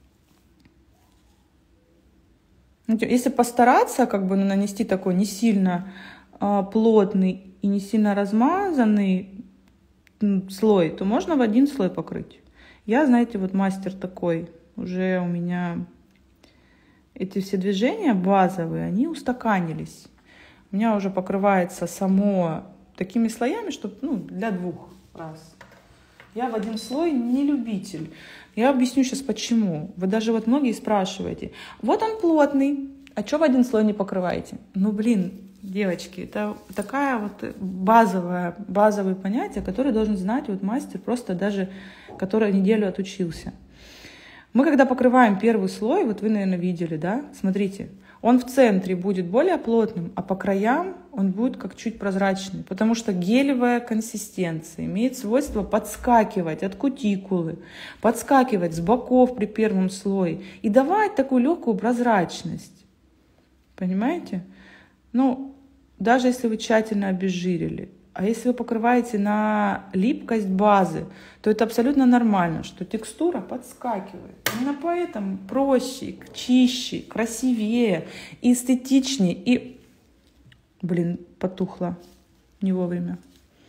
Если постараться, как бы нанести такой не сильно а, плотный и не сильно размазанный слой, то можно в один слой покрыть. Я, знаете, вот мастер такой. Уже у меня эти все движения базовые, они устаканились. У меня уже покрывается само такими слоями, чтобы, ну, для двух раз. Я в один слой не любитель. Я объясню сейчас почему. Вы даже вот многие спрашиваете, вот он плотный, а что в один слой не покрываете? Ну, блин, Девочки, это такая вот базовая, базовые понятия, которые должен знать вот мастер, просто даже который неделю отучился. Мы когда покрываем первый слой, вот вы, наверное, видели, да? Смотрите, он в центре будет более плотным, а по краям он будет как чуть прозрачный, потому что гелевая консистенция имеет свойство подскакивать от кутикулы, подскакивать с боков при первом слое и давать такую легкую прозрачность. Понимаете? Ну, даже если вы тщательно обезжирили, а если вы покрываете на липкость базы, то это абсолютно нормально, что текстура подскакивает. Именно поэтому проще, чище, красивее, эстетичнее. И, блин, потухло не вовремя.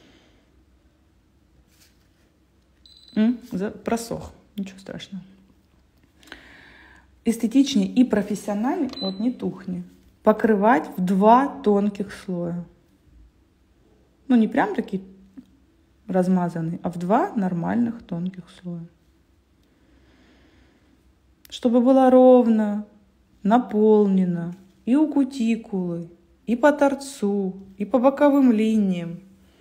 М? Просох, ничего страшного. Эстетичнее и профессиональнее, вот не тухни, покрывать в два тонких слоя. Ну, не прям такие размазанные, а в два нормальных тонких слоя. Чтобы было ровно, наполнено и у кутикулы, и по торцу, и по боковым линиям.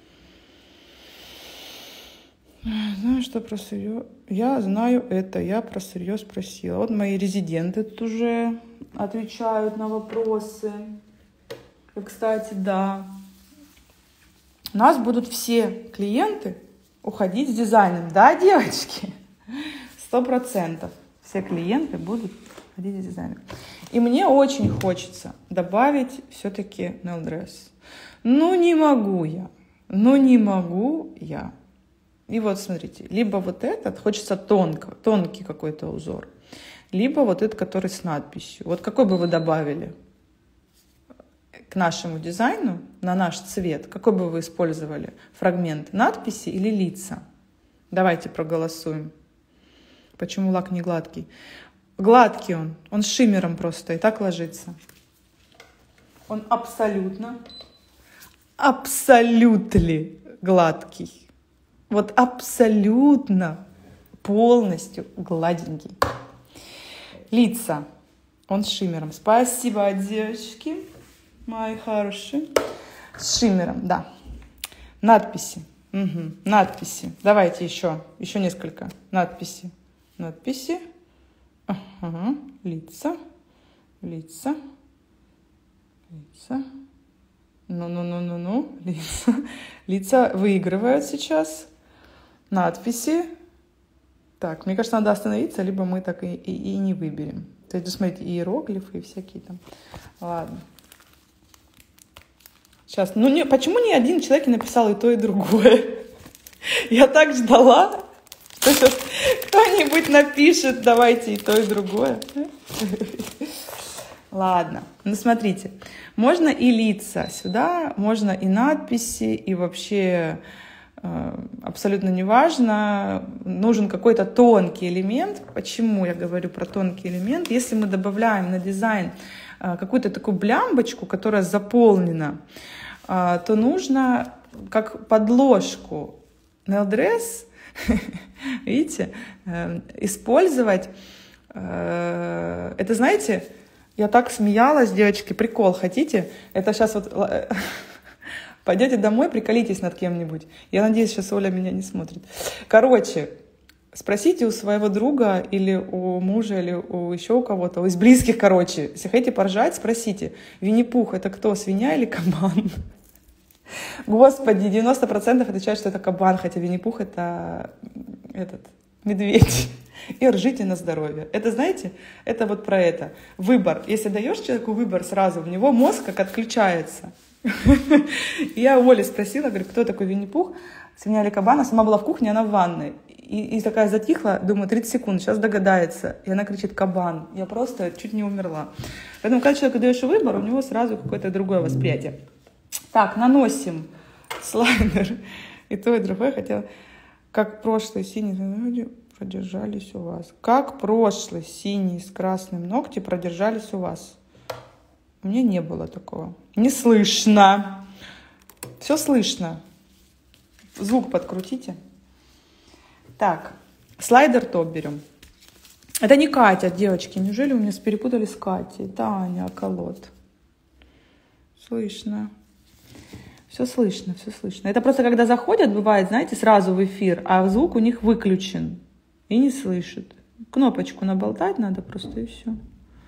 Знаю, что про сырье. Я знаю это, я про сырье спросила. Вот мои резиденты тут уже отвечают на вопросы. И, кстати, да. У нас будут все клиенты уходить с дизайном. Да, девочки? Сто процентов. Все клиенты будут уходить с дизайном. И мне очень хочется добавить все-таки Nail Dress. Ну, не могу я. Ну, не могу я. И вот, смотрите, либо вот этот, хочется тонко, тонкий какой-то узор, либо вот этот, который с надписью. Вот какой бы вы добавили к нашему дизайну, на наш цвет, какой бы вы использовали фрагмент, надписи или лица? Давайте проголосуем. Почему лак не гладкий? Гладкий он, он с шиммером просто, и так ложится. Он абсолютно, абсолютно гладкий. Вот абсолютно, полностью гладенький. Лица, он с шиммером. Спасибо, девочки. Мои хорошие. С шиммером, да. Надписи. Угу. Надписи. Давайте еще. Еще несколько. Надписи. Надписи. Ага. Лица. Лица. Лица. Ну-ну-ну-ну-ну. Лица. Лица выигрывают сейчас. Надписи. Так, мне кажется, надо остановиться, либо мы так и, и, и не выберем. То есть, смотрите, иероглифы и всякие там. Ладно. Сейчас, ну не, почему ни один человек не написал и то, и другое? Я так ждала, что сейчас кто-нибудь напишет, давайте и то, и другое. Ладно, ну смотрите, можно и лица сюда, можно и надписи, и вообще э, абсолютно неважно, нужен какой-то тонкий элемент. Почему я говорю про тонкий элемент? Если мы добавляем на дизайн какую-то такую блямбочку, которая заполнена, то нужно как подложку Nail Dress, видите, использовать. Это, знаете, я так смеялась, девочки, прикол, хотите? Это сейчас вот пойдете домой, приколитесь над кем-нибудь. Я надеюсь, сейчас Оля меня не смотрит. Короче, спросите у своего друга или у мужа, или у еще у кого-то, из близких, короче. Если хотите поржать, спросите, Винни-Пух — это кто, свинья или кабан? Господи, девяносто процентов отвечают, что это кабан, хотя Винни-Пух — это этот, медведь. И ржите на здоровье. Это, знаете, это вот про это. Выбор. Если даешь человеку выбор сразу, у него мозг как отключается. Я у Оли спросила, говорю, кто такой Винни-Пух, свинья или кабан? Она сама была в кухне, она в ванной. И, и такая затихла, думаю, тридцать секунд, сейчас догадается. И она кричит «кабан». Я просто чуть не умерла. Поэтому, когда человеку даешь выбор, у него сразу какое-то другое восприятие. Так, наносим слайдер. И то, и другое хотела. Как прошлый синий продержались у вас. Как прошлый синий с красным ногти продержались у вас. У меня не было такого. Не слышно. Все слышно. Звук подкрутите. Так, слайдер топ берем. Это не Катя, девочки. Неужели у меня перепутали с Катей? Таня, колод. Слышно. Все слышно, все слышно. Это просто когда заходят, бывает, знаете, сразу в эфир, а звук у них выключен и не слышат. Кнопочку наболтать надо просто и все.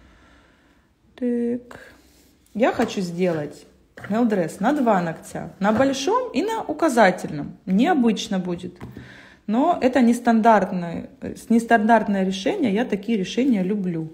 Так. Я хочу сделать nail dress на два ногтя. На большом и на указательном. Необычно будет. Но это нестандартное, нестандартное решение. Я такие решения люблю.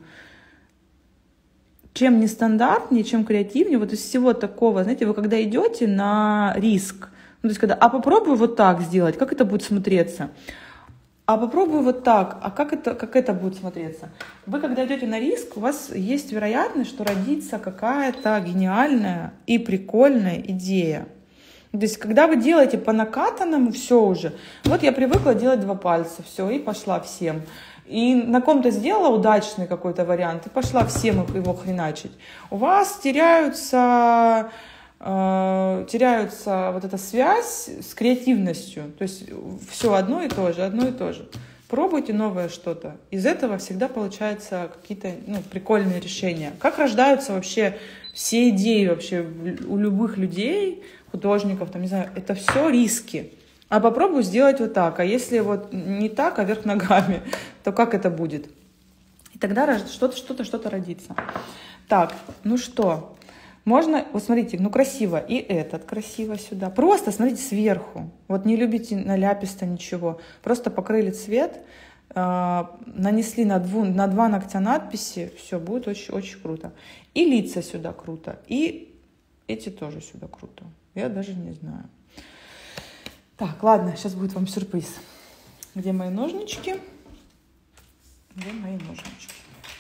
Чем нестандартнее, чем креативнее, вот из всего такого, знаете, вы когда идете на риск, ну, то есть когда, а попробуй вот так сделать, как это будет смотреться? А попробуй вот так, а как это, как это будет смотреться? Вы когда идете на риск, у вас есть вероятность, что родится какая-то гениальная и прикольная идея. То есть когда вы делаете по накатанному все уже, вот я привыкла делать два пальца, все, и пошла всем. И на ком-то сделала удачный какой-то вариант, и пошла всем его хреначить. У вас теряются, э, теряются вот эта связь с креативностью. То есть все одно и то же, одно и то же. Пробуйте новое что-то. Из этого всегда получаются какие-то ну, прикольные решения. Как рождаются вообще все идеи вообще у любых людей, художников, там, не знаю, это все риски. А попробую сделать вот так. А если вот не так, а вверх ногами, то как это будет? И тогда что-то, что-то, что-то родится. Так, ну что? Можно, вот смотрите, ну красиво. И этот красиво сюда. Просто смотрите сверху. Вот не любите наляписто ничего. Просто покрыли цвет, э, нанесли на, дву, на два ногтя надписи. Все, будет очень-очень круто. И лица сюда круто. И эти тоже сюда круто. Я даже не знаю. Так, ладно, сейчас будет вам сюрприз. Где мои ножнички? Где мои ножнички?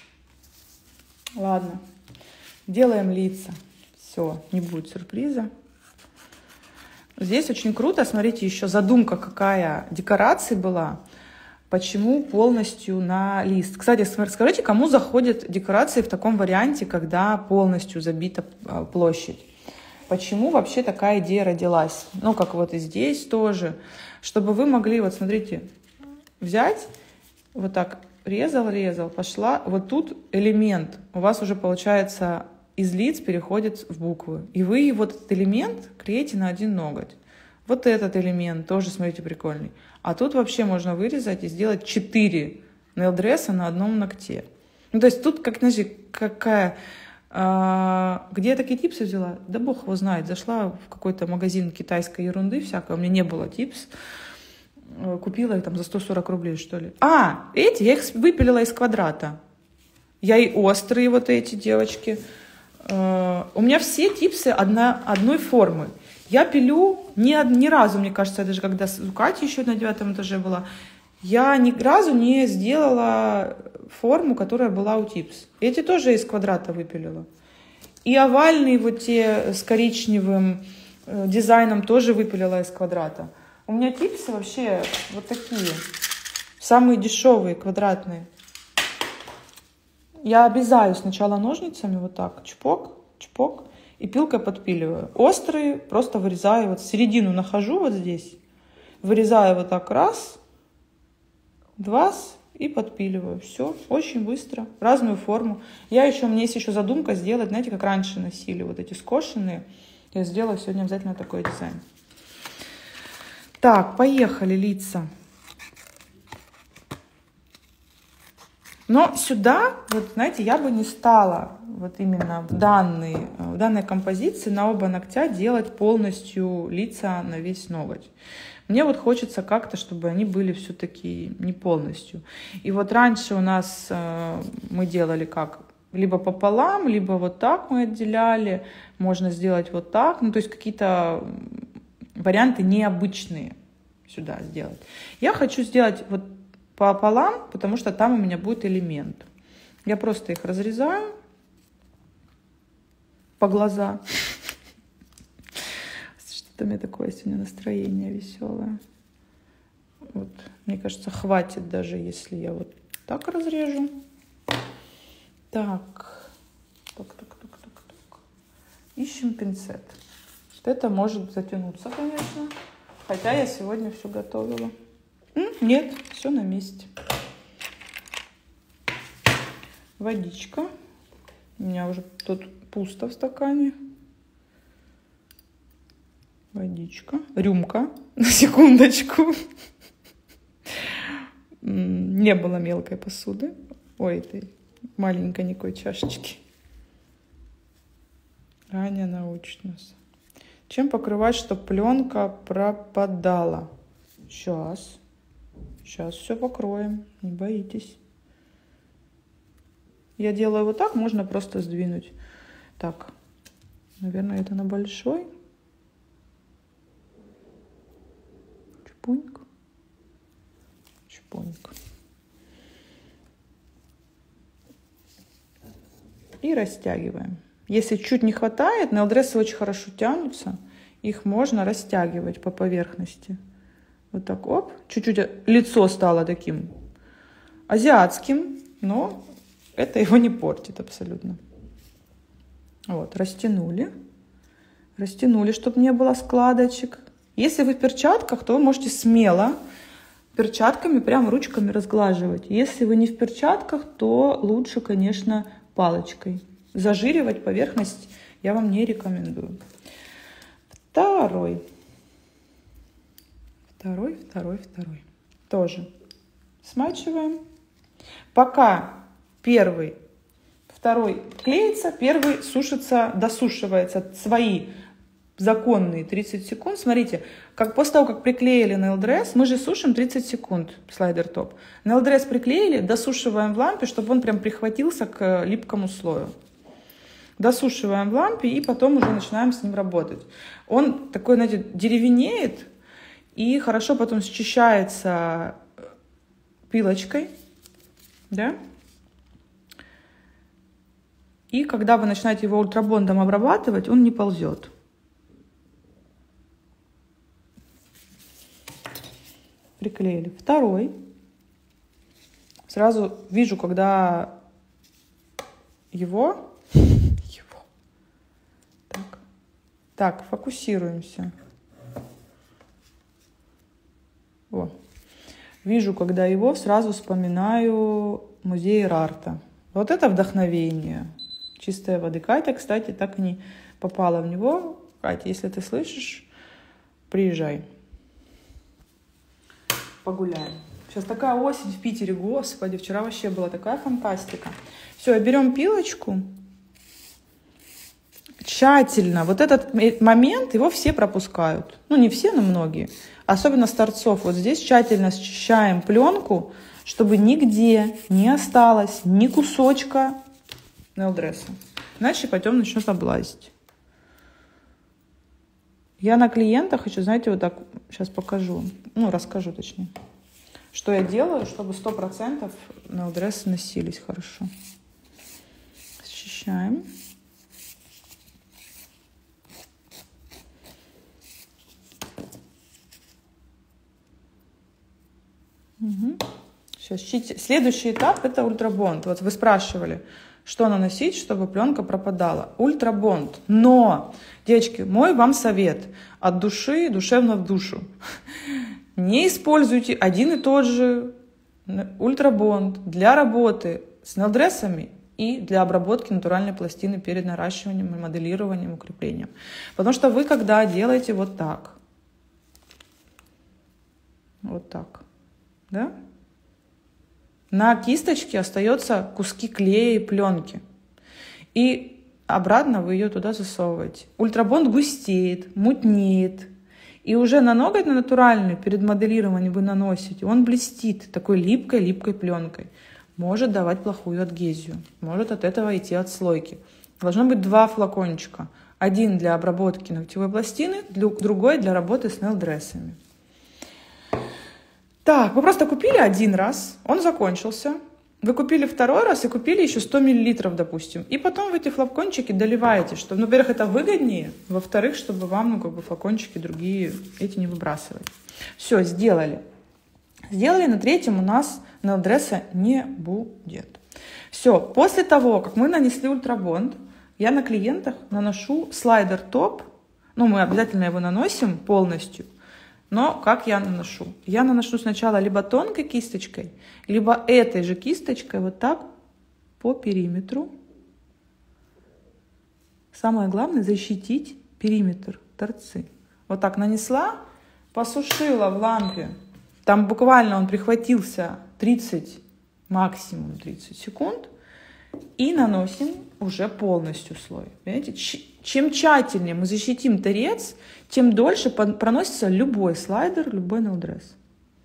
Ладно, делаем лица. Все, не будет сюрприза. Здесь очень круто, смотрите, еще задумка какая декорации была. Почему полностью на лист? Кстати, скажите, кому заходят декорации в таком варианте, когда полностью забита площадь? Почему вообще такая идея родилась? Ну, как вот и здесь тоже. Чтобы вы могли, вот смотрите, взять, вот так резал-резал, пошла. Вот тут элемент у вас уже, получается, из лиц переходит в буквы. И вы вот этот элемент клеите на один ноготь. Вот этот элемент тоже, смотрите, прикольный. А тут вообще можно вырезать и сделать четыре нейл-дресса на одном ногте. Ну, то есть тут, как, знаете, какая... А, где я такие типсы взяла? Да бог его знает. Зашла в какой-то магазин китайской ерунды всякой. У меня не было типс. Купила их там за сто сорок рублей, что ли. А, эти я их выпилила из квадрата. Я и острые вот эти девочки. А, у меня все типсы одна, одной формы. Я пилю ни, ни разу, мне кажется, я даже когда у Кати еще на девятом этаже была, я ни разу не сделала форму, которая была у типс. Эти тоже из квадрата выпилила. И овальные вот те с коричневым э, дизайном тоже выпилила из квадрата. У меня типсы вообще вот такие. Самые дешевые, квадратные. Я обрезаю сначала ножницами вот так. Чпок, чпок. И пилкой подпиливаю. Острые просто вырезаю. Вот середину нахожу вот здесь. Вырезаю вот так раз, два и подпиливаю. Все, очень быстро, разную форму. Я еще, у меня есть еще задумка сделать, знаете, как раньше носили вот эти скошенные. Я сделаю сегодня обязательно такой дизайн. Так, поехали лица. Но сюда, вот знаете, я бы не стала вот именно в данной, в данной композиции на оба ногтя делать полностью лица на весь ноготь. Мне вот хочется как-то, чтобы они были все-таки не полностью. И вот раньше у нас э, мы делали как? Либо пополам, либо вот так мы отделяли. Можно сделать вот так. Ну, то есть какие-то варианты необычные сюда сделать. Я хочу сделать вот пополам, потому что там у меня будет элемент. Я просто их разрезаю по глаза. Что-то у меня такое сегодня настроение веселое. Вот, мне кажется, хватит даже, если я вот так разрежу. Так. Так, так, так, так, так. Ищем пинцет. Это может затянуться, конечно. Хотя я сегодня все готовила. Нет, все на месте. Водичка. У меня уже тут пусто в стакане. Водичка. Рюмка. На секундочку. Не было мелкой посуды. Ой, этой маленькой никакой чашечки. Аня научит нас. Чем покрывать, чтобы пленка пропадала? Сейчас. Сейчас все покроем. Не боитесь. Я делаю вот так, можно просто сдвинуть. Так. Наверное, это на большой. Чпуньк. Чпуньк. И растягиваем. Если чуть не хватает, нейлдрессы очень хорошо тянутся. Их можно растягивать по поверхности. Вот так, оп. Чуть-чуть лицо стало таким азиатским, но это его не портит абсолютно. Вот, растянули. Растянули, чтобы не было складочек. Если вы в перчатках, то вы можете смело перчатками, прям ручками разглаживать. Если вы не в перчатках, то лучше, конечно, палочкой. Зажиривать поверхность я вам не рекомендую. Второй. Второй, второй, второй. Тоже смачиваем. Пока первый, второй клеится, первый сушится, досушивается свои законные тридцать секунд. Смотрите, как после того, как приклеили нейлдресс, мы же сушим тридцать секунд слайдер топ. Нейлдресс приклеили, досушиваем в лампе, чтобы он прям прихватился к липкому слою. Досушиваем в лампе и потом уже начинаем с ним работать. Он такой, знаете, деревенеет и хорошо потом счищается пилочкой, да? И когда вы начинаете его ультрабондом обрабатывать, он не ползет. Приклеили. Второй. Сразу вижу, когда его... его. Так. Так, фокусируемся. О. Вижу, когда его, сразу вспоминаю музей Эрарта. Вот это вдохновение. Чистая воды. Катя, кстати, так и не попала в него. Катя, если ты слышишь, приезжай. Погуляем. Сейчас такая осень в Питере, господи, вчера вообще была такая фантастика. Все, берем пилочку. Тщательно. Вот этот момент, его все пропускают. Ну, не все, но многие. Особенно с торцов. Вот здесь тщательно счищаем пленку, чтобы нигде не осталось ни кусочка нейлдресса. Иначе потом начнет облазить. Я на клиентах еще, знаете, вот так сейчас покажу. Ну, расскажу точнее. Что я делаю, чтобы сто процентов нейлдрессы носились хорошо. Счищаем. Угу. Сейчас, следующий этап — это ультрабонд. Вот вы спрашивали, что наносить, чтобы пленка пропадала. Ультрабонд. Но, девочки, мой вам совет от души, душевно в душу. Не используйте один и тот же ультрабонд для работы с нейлдрессами и для обработки натуральной пластины перед наращиванием, моделированием, укреплением. Потому что вы, когда делаете вот так, вот так, да? На кисточке остаются куски клея и пленки. И обратно вы ее туда засовываете. Ультрабонд густеет, мутнеет. И уже на ноготь, на натуральный, перед моделированием вы наносите. Он блестит такой липкой-липкой пленкой. Может давать плохую адгезию. Может от этого идти отслойки. Должно быть два флакончика. Один для обработки ногтевой пластины, другой для работы с нейлдрессами. Так, вы просто купили один раз, он закончился. Вы купили второй раз и купили еще сто миллилитров, допустим. И потом в эти флакончики доливаете, чтобы, ну, во-первых, это выгоднее, во-вторых, чтобы вам, ну, как бы флакончики другие эти не выбрасывать. Все, сделали. Сделали, на третьем у нас нейлдресса не будет. Все, после того, как мы нанесли ультрабонд, я на клиентах наношу слайдер топ. Ну, мы обязательно его наносим полностью. Но как я наношу? Я наношу сначала либо тонкой кисточкой, либо этой же кисточкой вот так по периметру. Самое главное — защитить периметр, торцы. Вот так нанесла, посушила в лампе. Там буквально он прихватился тридцать, максимум тридцать секунд. И наносим уже полностью слой. Понимаете? Чем тщательнее мы защитим торец, тем дольше проносится любой слайдер, любой нейл-дресс.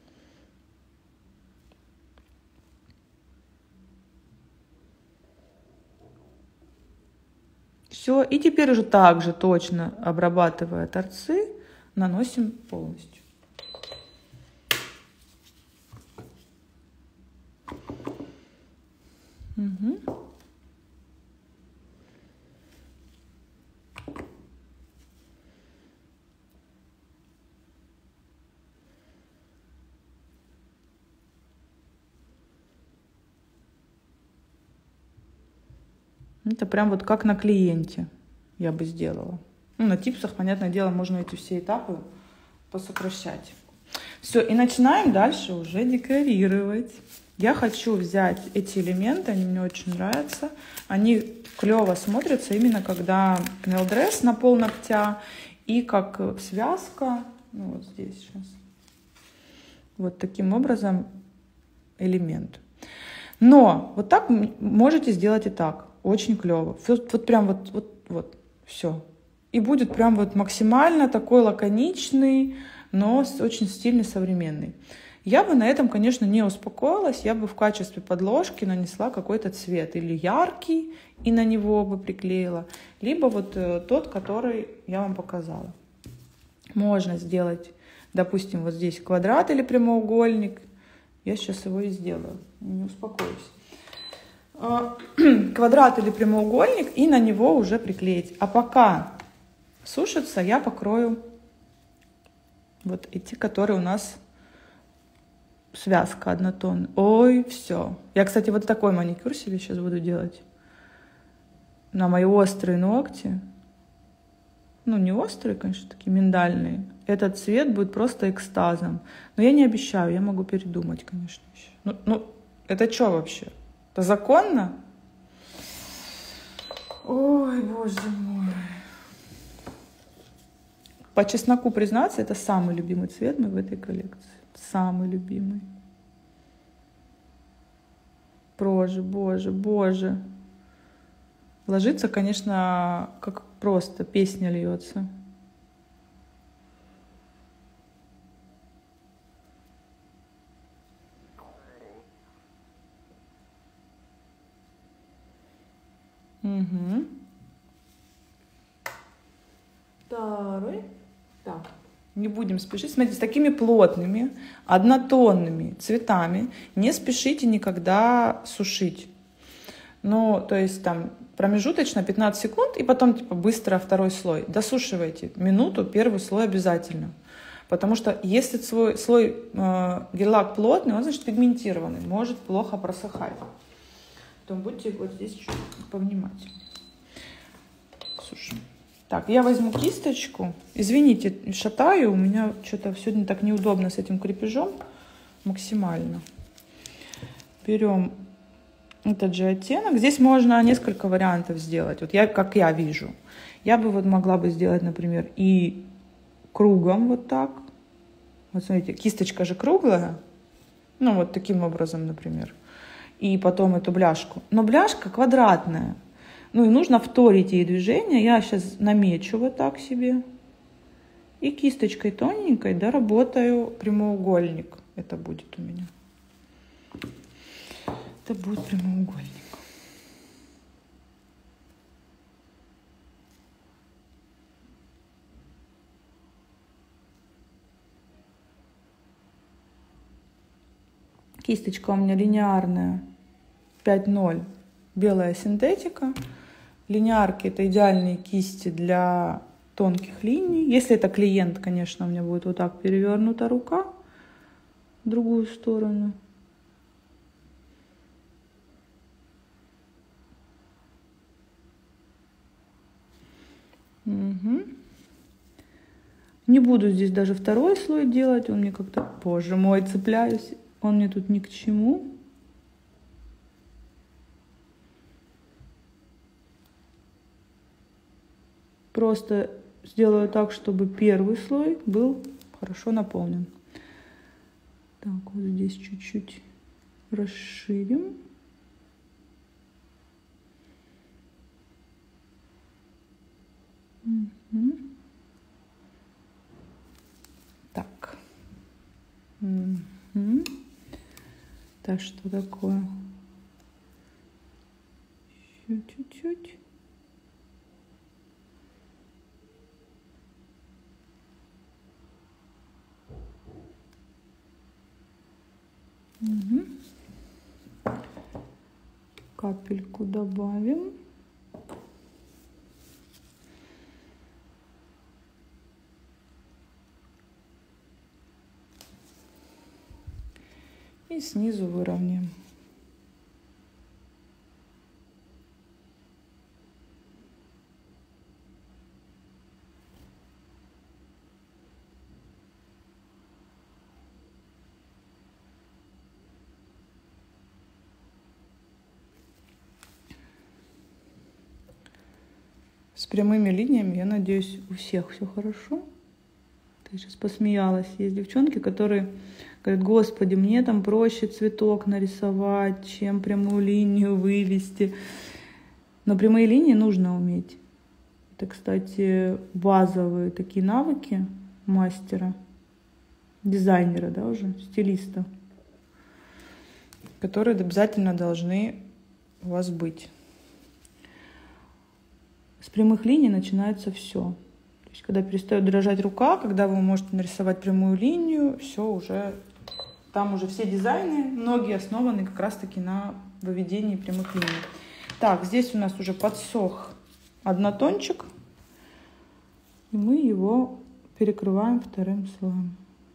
Все. И теперь уже также точно обрабатывая торцы, наносим полностью. Угу. Это прям вот как на клиенте я бы сделала. Ну, на типсах, понятное дело, можно эти все этапы посокращать. Все, и начинаем дальше уже декорировать. Я хочу взять эти элементы, они мне очень нравятся. Они клево смотрятся именно когда нейл-дресс на пол ногтя и как связка. Ну, вот здесь сейчас. Вот таким образом элемент. Но вот так можете сделать и так. Очень клево. Вот, вот прям вот, вот, вот, все. И будет прям вот максимально такой лаконичный, но очень стильный, современный. Я бы на этом, конечно, не успокоилась. Я бы в качестве подложки нанесла какой-то цвет. Или яркий, и на него бы приклеила. Либо вот э, тот, который я вам показала. Можно сделать, допустим, вот здесь квадрат или прямоугольник. Я сейчас его и сделаю. Не успокоюсь. Квадрат или прямоугольник, и на него уже приклеить. А пока сушится, я покрою вот эти, которые у нас связка однотонная. Ой, все. Я, кстати, вот такой маникюр себе сейчас буду делать. На мои острые ногти. Ну, не острые, конечно, такие миндальные. Этот цвет будет просто экстазом. Но я не обещаю, я могу передумать, конечно, еще. Ну, ну это что вообще? Это законно? Ой, боже мой. По чесноку признаться, это самый любимый цвет мой в этой коллекции. Самый любимый. Боже, боже, боже. Ложится, конечно, как просто песня льется. Угу. Второй. Так, не будем спешить. Смотрите, с такими плотными, однотонными цветами не спешите никогда сушить. Ну, то есть там промежуточно пятнадцать секунд, и потом типа быстро второй слой. Досушивайте минуту, первый слой обязательно. Потому что если свой слой э, гель-лак плотный, он, значит, пигментированный, может плохо просыхать. Поэтому будьте вот здесь чуть повнимательнее. Сушим. Так, я возьму кисточку. Извините, шатаю, у меня что-то сегодня так неудобно с этим крепежом. Максимально. Берем этот же оттенок. Здесь можно несколько вариантов сделать. Вот я, как я вижу. Я бы вот могла бы сделать, например, и кругом вот так. Вот смотрите, кисточка же круглая. Ну, вот таким образом, например. И потом эту бляшку. Но бляшка квадратная. Ну и нужно вторить ей движение. Я сейчас намечу вот так себе. И кисточкой тоненькой доработаю прямоугольник. Это будет у меня. Это будет прямоугольник. Кисточка у меня линейная пять ноль, белая синтетика. Линейки — это идеальные кисти для тонких линий. Если это клиент, конечно, у меня будет вот так перевернута рука в другую сторону. Угу. Не буду здесь даже второй слой делать, он мне как-то, боже мой, цепляюсь, он мне тут ни к чему. Просто сделаю так, чтобы первый слой был хорошо наполнен. Так, вот здесь чуть-чуть расширим. Угу. Так. Угу. Так, что такое? Еще чуть-чуть. Угу. Капельку добавим. И снизу выровняем. С прямыми линиями, я надеюсь, у всех все хорошо. Я сейчас посмеялась. Есть девчонки, которые говорят: господи, мне там проще цветок нарисовать, чем прямую линию вывести. Но прямые линии нужно уметь. Это, кстати, базовые такие навыки мастера, дизайнера, да, уже, стилиста, которые обязательно должны у вас быть. С прямых линий начинается все. То есть, когда перестает дрожать рука, когда вы можете нарисовать прямую линию, все уже, там уже все дизайны, многие основаны как раз-таки на выведении прямых линий. Так, здесь у нас уже подсох однотончик, и мы его перекрываем вторым слоем.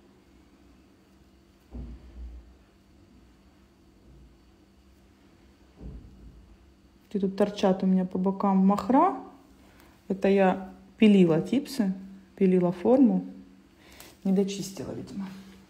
И тут торчат у меня по бокам махра. Это я пилила типсы, пилила форму. Не дочистила, видимо.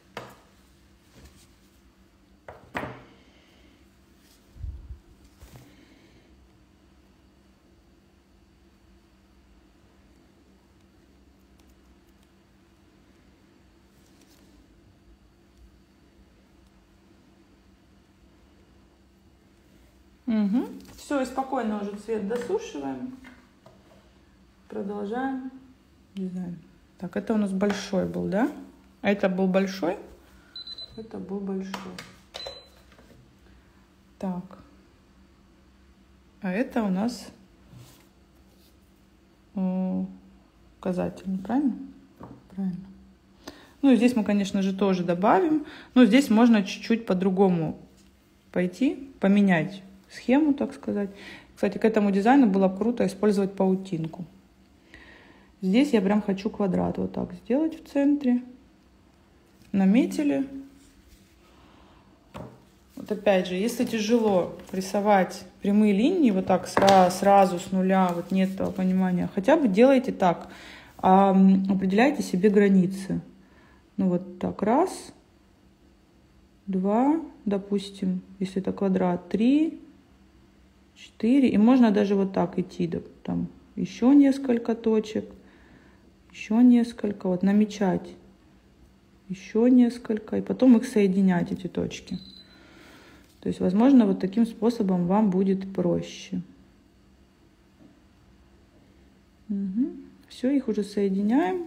Угу. Все, и спокойно уже цвет досушиваем. Продолжаем дизайн. Так, это у нас большой был, да? А это был большой? Это был большой. Так. А это у нас указательный, правильно? Правильно. Ну и здесь мы, конечно же, тоже добавим. Но здесь можно чуть-чуть по-другому пойти, поменять схему, так сказать. Кстати, к этому дизайну было круто использовать паутинку. Здесь я прям хочу квадрат вот так сделать в центре. Наметили. Вот опять же, если тяжело рисовать прямые линии вот так сразу, сразу с нуля, вот нет этого понимания, хотя бы делайте так. Определяйте себе границы. Ну вот так, раз, два, допустим, если это квадрат, три, четыре. И можно даже вот так идти, да, там еще несколько точек. Еще несколько, вот намечать еще несколько, и потом их соединять, эти точки. То есть, возможно, вот таким способом вам будет проще. Угу. Все, их уже соединяем.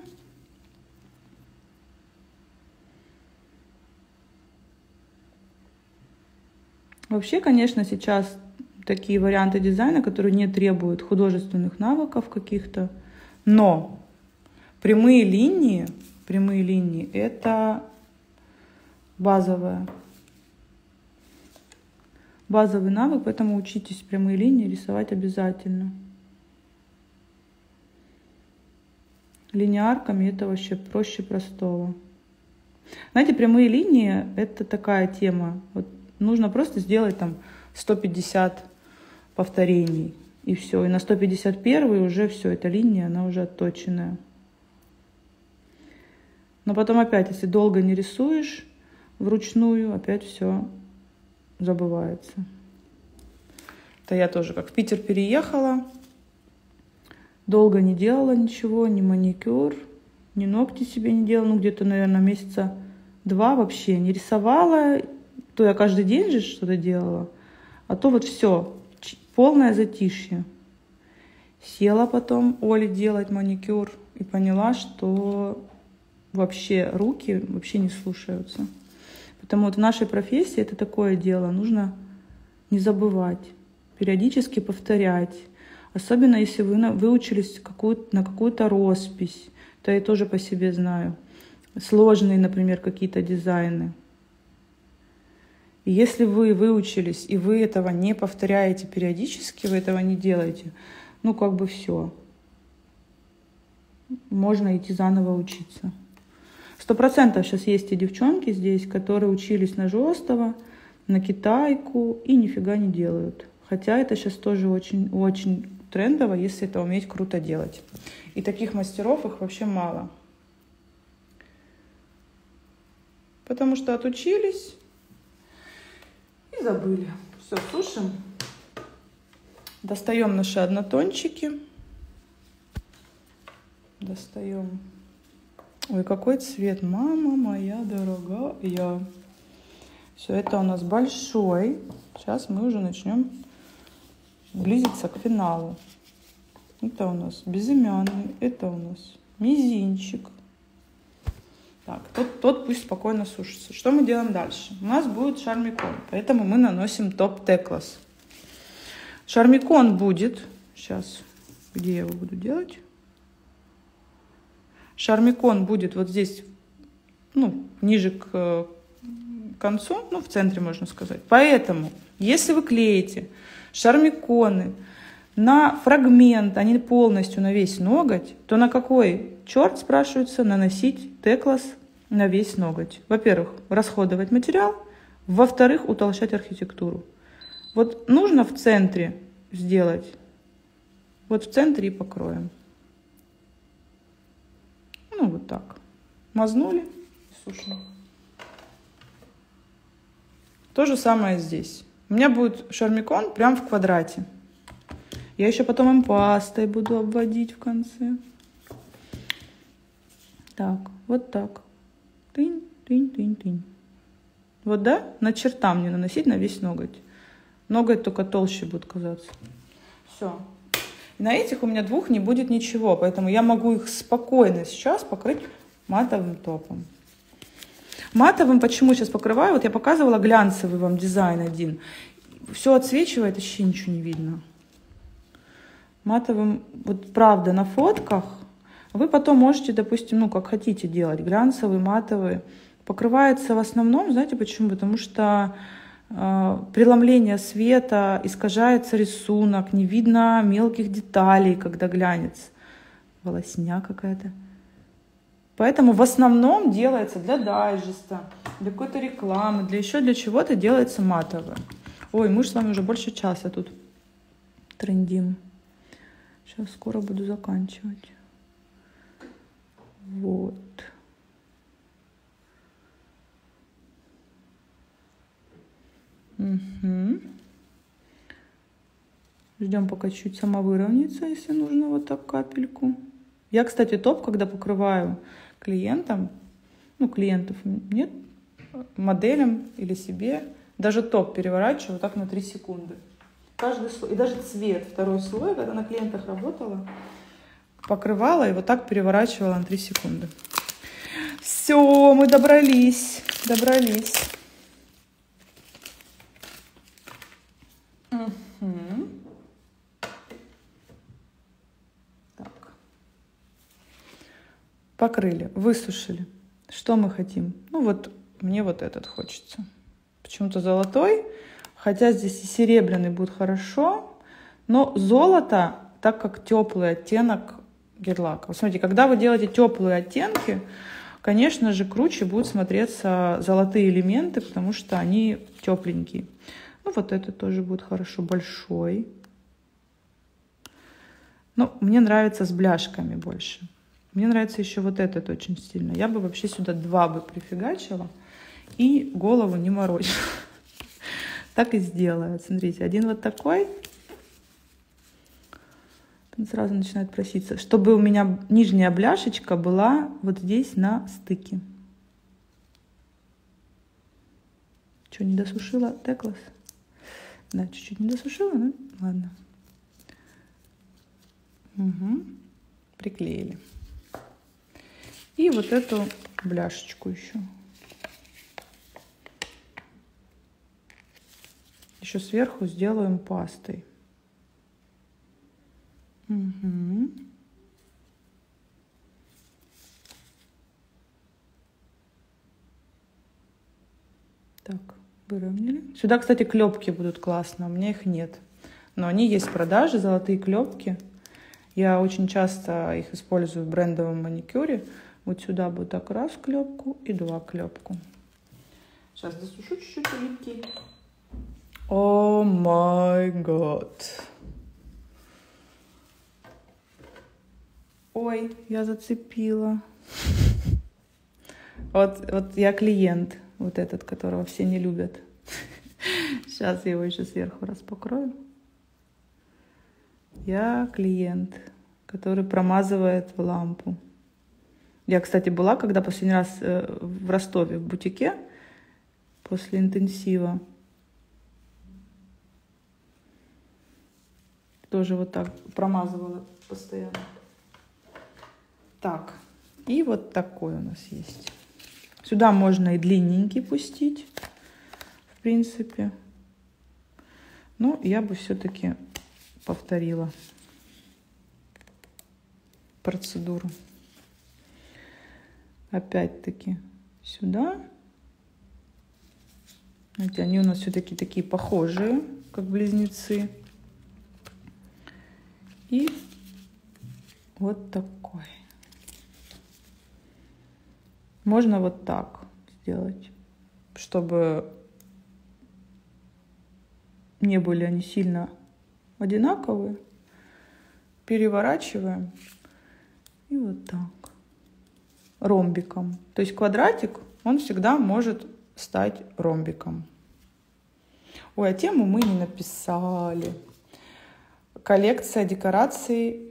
Вообще, конечно, сейчас такие варианты дизайна, которые не требуют художественных навыков каких-то, но прямые линии, прямые линии это базовое. Базовый навык, поэтому учитесь прямые линии рисовать обязательно. Линеарками это вообще проще простого. Знаете, прямые линии это такая тема. Вот нужно просто сделать там сто пятьдесят повторений и все. И на сто пятьдесят первый уже все, эта линия, она уже отточенная. Но потом опять, если долго не рисуешь вручную, опять все забывается. Это я тоже как в Питер переехала. Долго не делала ничего, ни маникюр, ни ногти себе не делала. Ну, где-то, наверное, месяца два вообще не рисовала. То я каждый день же что-то делала. А то вот все, полное затишье. Села потом Оле делать маникюр и поняла, что вообще руки вообще не слушаются. Потому вот в нашей профессии это такое дело, нужно не забывать, периодически повторять. Особенно если вы выучились какую-то, на какую-то роспись, то я тоже по себе знаю. Сложные, например, какие-то дизайны. И если вы выучились, и вы этого не повторяете периодически, вы этого не делаете, ну как бы все. Можно идти заново учиться. Сто процентов сейчас есть и девчонки здесь, которые учились на Жостова, на китайку и нифига не делают. Хотя это сейчас тоже очень, очень трендово, если это уметь круто делать. И таких мастеров их вообще мало. Потому что отучились и забыли. Все, сушим. Достаем наши однотончики. Достаем. Ой, какой цвет, мама моя дорогая. Все, это у нас большой. Сейчас мы уже начнем близиться к финалу. Это у нас безымянный, это у нас мизинчик. Так, тот, тот пусть спокойно сушится. Что мы делаем дальше? У нас будет шармикон, поэтому мы наносим топ Teclas. Шармикон будет, сейчас, где я его буду делать? Шармикон будет вот здесь, ну, ниже к концу, ну, в центре, можно сказать. Поэтому, если вы клеите шармиконы на фрагмент, а не полностью на весь ноготь, то на какой черт, спрашивается, наносить Teclas на весь ноготь? Во-первых, расходовать материал, во-вторых, утолщать архитектуру. Вот нужно в центре сделать, вот в центре и покроем. Ну, вот так. Мазнули и сушим. То же самое здесь. У меня будет шармикон прям в квадрате. Я еще потом им пастой буду обводить в конце. Так, вот так. Тынь, тынь, тынь, тынь. Вот, да? На черта мне наносить на весь ноготь. Ноготь только толще будет казаться. Все. И на этих у меня двух не будет ничего, поэтому я могу их спокойно сейчас покрыть матовым топом. Матовым почему сейчас покрываю? Вот я показывала глянцевый вам дизайн один. Все отсвечивает, вообще ничего не видно. Матовым, вот правда, на фотках вы потом можете, допустим, ну как хотите делать, глянцевый, матовый. Покрывается в основном, знаете почему? Потому что э, преломление света, искажается рисунок, не видно мелких деталей, когда глянец. Волосня какая-то. Поэтому в основном делается для дайджеста, для какой-то рекламы, для еще для чего-то делается матовое. Ой, мы же с вами уже больше часа тут трендим. Сейчас скоро буду заканчивать. Вот. Угу. Ждем, пока чуть сама выровняется, если нужно, вот так капельку. Я, кстати, топ, когда покрываю клиентам, ну, клиентов нет, моделям или себе, даже топ переворачиваю вот так на три секунды. Каждый слой, и даже цвет, второй слой, когда на клиентах работала, покрывала и вот так переворачивала на три секунды. Все, мы добрались, добрались. Угу. Так. Покрыли, высушили. Что мы хотим? Ну вот, мне вот этот хочется. Почему-то золотой. Хотя здесь и серебряный будет хорошо. Но золото, так как теплый оттенок гель-лака. Вот смотрите, когда вы делаете теплые оттенки, конечно же, круче будут смотреться золотые элементы, потому что они тепленькие. Ну, вот это тоже будет хорошо, большой. Ну, мне нравится с бляшками больше. Мне нравится еще вот этот очень сильно. Я бы вообще сюда два бы прифигачила и голову не морочила. Так и сделаю. Смотрите, один вот такой. сразу начинает проситься. Чтобы у меня нижняя бляшечка была вот здесь на стыке. Что, не досушила Теклас? Да, чуть-чуть не досушила, ну ладно. Угу. Приклеили. И вот эту бляшечку еще. Еще сверху сделаем пастой. Угу. Так, выровняли. Сюда, кстати, клепки будут классно. У меня их нет. Но они есть в продаже, золотые клепки. Я очень часто их использую в брендовом маникюре. Вот сюда будет так раз клепку и два клепку. Сейчас досушу чуть-чуть улитки. О май гад. Ой, я зацепила. Вот, вот я клиент, вот этот, которого все не любят. Сейчас я его еще сверху раз покрою. Я клиент, который промазывает в лампу. Я, кстати, была, когда последний раз в Ростове в бутике после интенсива. Тоже вот так промазывала постоянно. Так, и вот такой у нас есть. Сюда можно и длинненький пустить, в принципе. Но я бы все-таки повторила процедуру. Опять-таки сюда. Знаете, они у нас все-таки такие похожие, как близнецы. И вот такой. Можно вот так сделать, чтобы не были они сильно одинаковые. Переворачиваем и вот так. Ромбиком. То есть квадратик, он всегда может стать ромбиком. Ой, а тему мы не написали. Коллекция декораций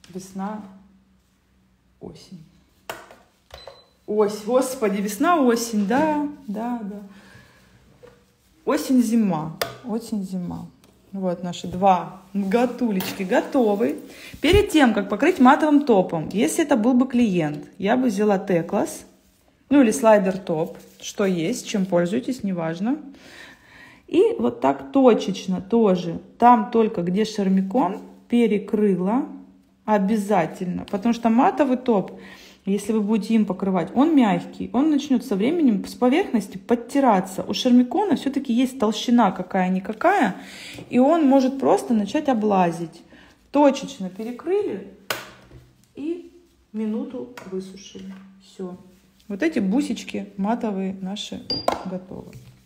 весна-осень. Ось, господи, весна-осень, да, да, да. Осень-зима, осень-зима. Вот наши два готулечки готовы. Перед тем, как покрыть матовым топом, если это был бы клиент, я бы взяла Теклас, ну или слайдер топ, что есть, чем пользуетесь, неважно. И вот так точечно тоже, там только где шармикон, перекрыла обязательно, потому что матовый топ, если вы будете им покрывать, он мягкий, он начнет со временем с поверхности подтираться. У шармикона все-таки есть толщина какая-никакая, и он может просто начать облазить. Точечно перекрыли и минуту высушили. Все. Вот эти бусечки матовые наши готовы.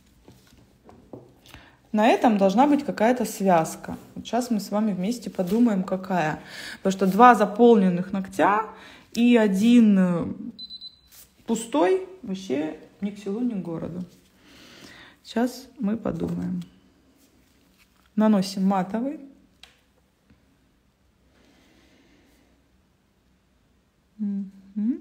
На этом должна быть какая-то связка. Вот сейчас мы с вами вместе подумаем, какая. Потому что два заполненных ногтя и один пустой вообще ни к селу, ни к городу. Сейчас мы подумаем. Наносим матовый. Угу.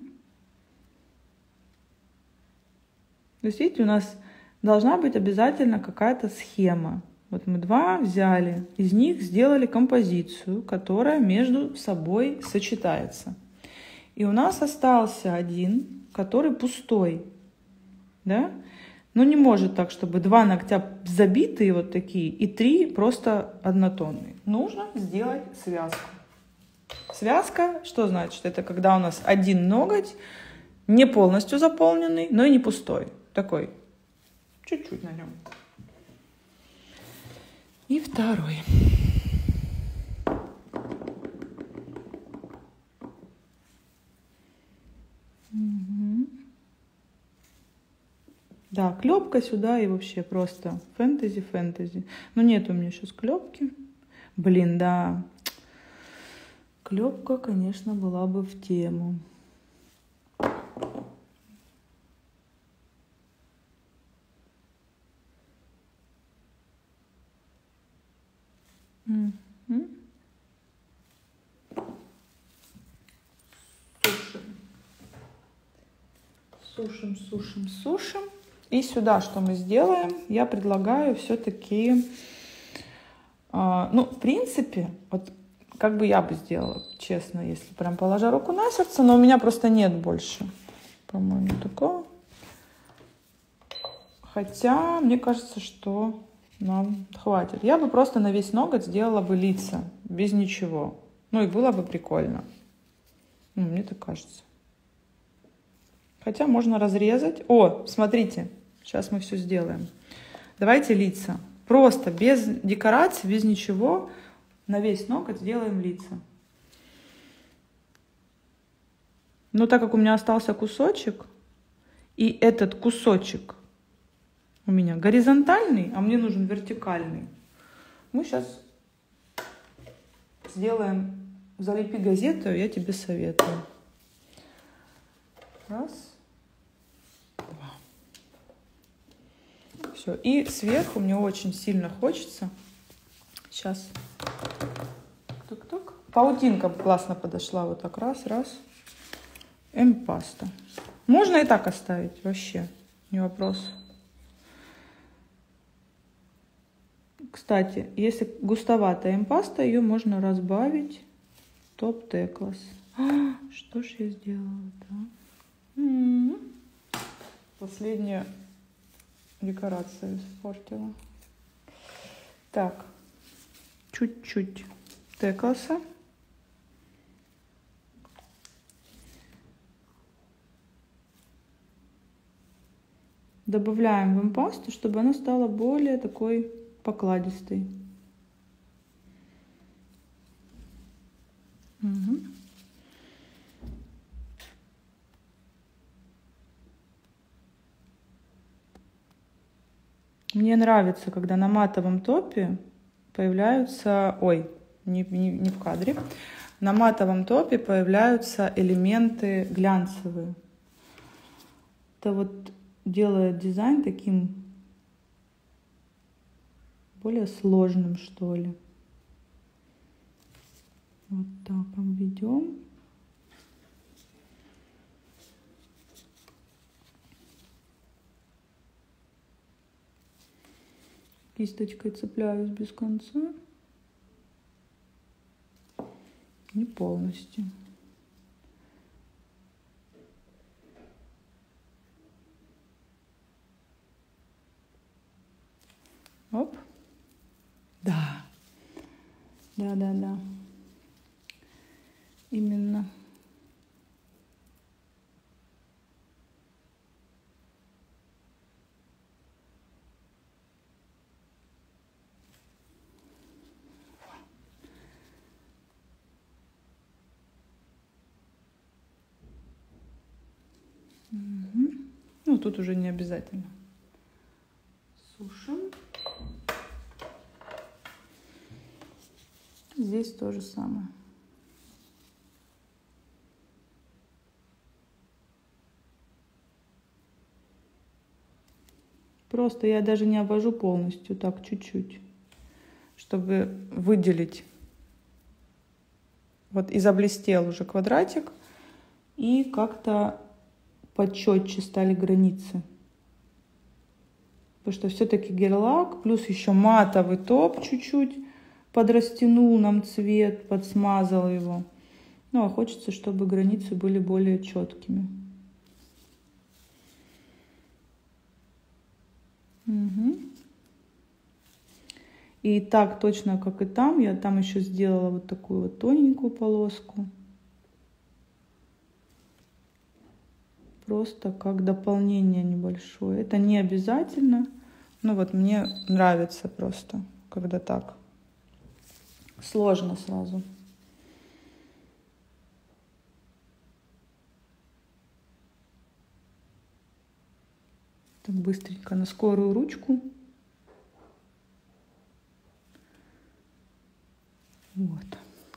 То есть, видите, у нас должна быть обязательно какая-то схема. Вот мы два взяли, из них сделали композицию, которая между собой сочетается. И у нас остался один, который пустой, да? Но не может так, чтобы два ногтя забитые вот такие и три просто однотонные. Нужно сделать связку. Связка, что значит? Это когда у нас один ноготь не полностью заполненный, но и не пустой. Такой, чуть-чуть на нем. И второй. Угу. Да, клепка сюда и вообще просто фэнтези-фэнтези. Но нет у меня сейчас клепки. Блин, да. Клепка, конечно, была бы в тему. Угу. Сушим, сушим, сушим. И сюда что мы сделаем? Я предлагаю все-таки, э, ну, в принципе, вот как бы я бы сделала, честно, если прям положа руку на сердце, но у меня просто нет больше, по-моему, такого. Хотя, мне кажется, что нам хватит. Я бы просто на весь ноготь сделала бы лица, без ничего. Ну и было бы прикольно. Ну, мне так кажется. Хотя можно разрезать. О, смотрите, сейчас мы все сделаем. Давайте лица. Просто без декораций, без ничего. На весь ноготь сделаем лица. Но так как у меня остался кусочек, и этот кусочек у меня горизонтальный, а мне нужен вертикальный, мы сейчас сделаем «Залепи газету», я тебе советую. Раз, два. Все. И сверху мне очень сильно хочется. Сейчас. Тук-тук. Паутинка классно подошла. Вот так. Раз, раз. Эмпаста. Можно и так оставить. Вообще. Не вопрос. Кстати, если густоватая эмпаста, ее можно разбавить топ-теклас. А, что ж я сделала-то? М-м-м. Последняя декорация испортила. Так. Чуть-чуть текласа. Добавляем в эмпасту, чтобы она стала более такой покладистой. Угу. Мне нравится, когда на матовом топе появляются... Ой, не, не, не в кадре. На матовом топе появляются элементы глянцевые. Это вот делает дизайн таким более сложным, что ли. Вот так обведем. Кисточкой цепляюсь без конца. Не полностью. Оп. Да. Да, да, да. Именно. Угу. Ну, тут уже не обязательно. Сушим. Здесь то же самое. Просто я даже не обвожу полностью, так чуть-чуть, чтобы выделить. Вот и заблестел уже квадратик, и как-то почетче стали границы. Потому что все-таки гель-лак, плюс еще матовый топ чуть-чуть подрастянул нам цвет, подсмазал его. Ну, а хочется, чтобы границы были более четкими. Угу. И так точно, как и там, я там еще сделала вот такую вот тоненькую полоску. Просто как дополнение небольшое. Это не обязательно, но вот мне нравится просто, когда так. Сложно сразу. Так быстренько на скорую ручку. Вот.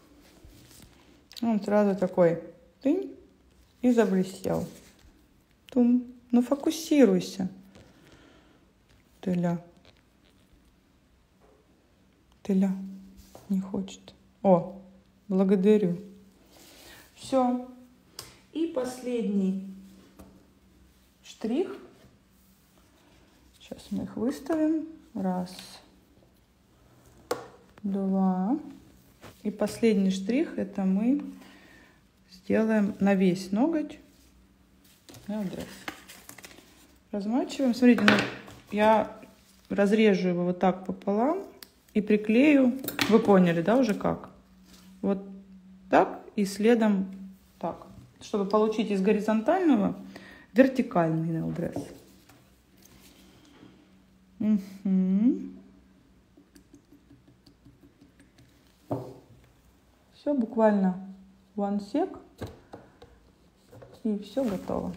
Он сразу такой тынь и заблестел. Тум. Ну фокусируйся. Тыля. Тыля. Не хочет. О, благодарю. Все. И последний штрих. Сейчас мы их выставим. Раз, два. И последний штрих, это мы сделаем на весь ноготь. Размачиваем. Смотрите, ну, я разрежу его вот так пополам и приклею. Вы поняли, да, уже как? Вот так и следом так, чтобы получить из горизонтального вертикальный нейлдресс. Угу. Все, буквально one sec, и все готово.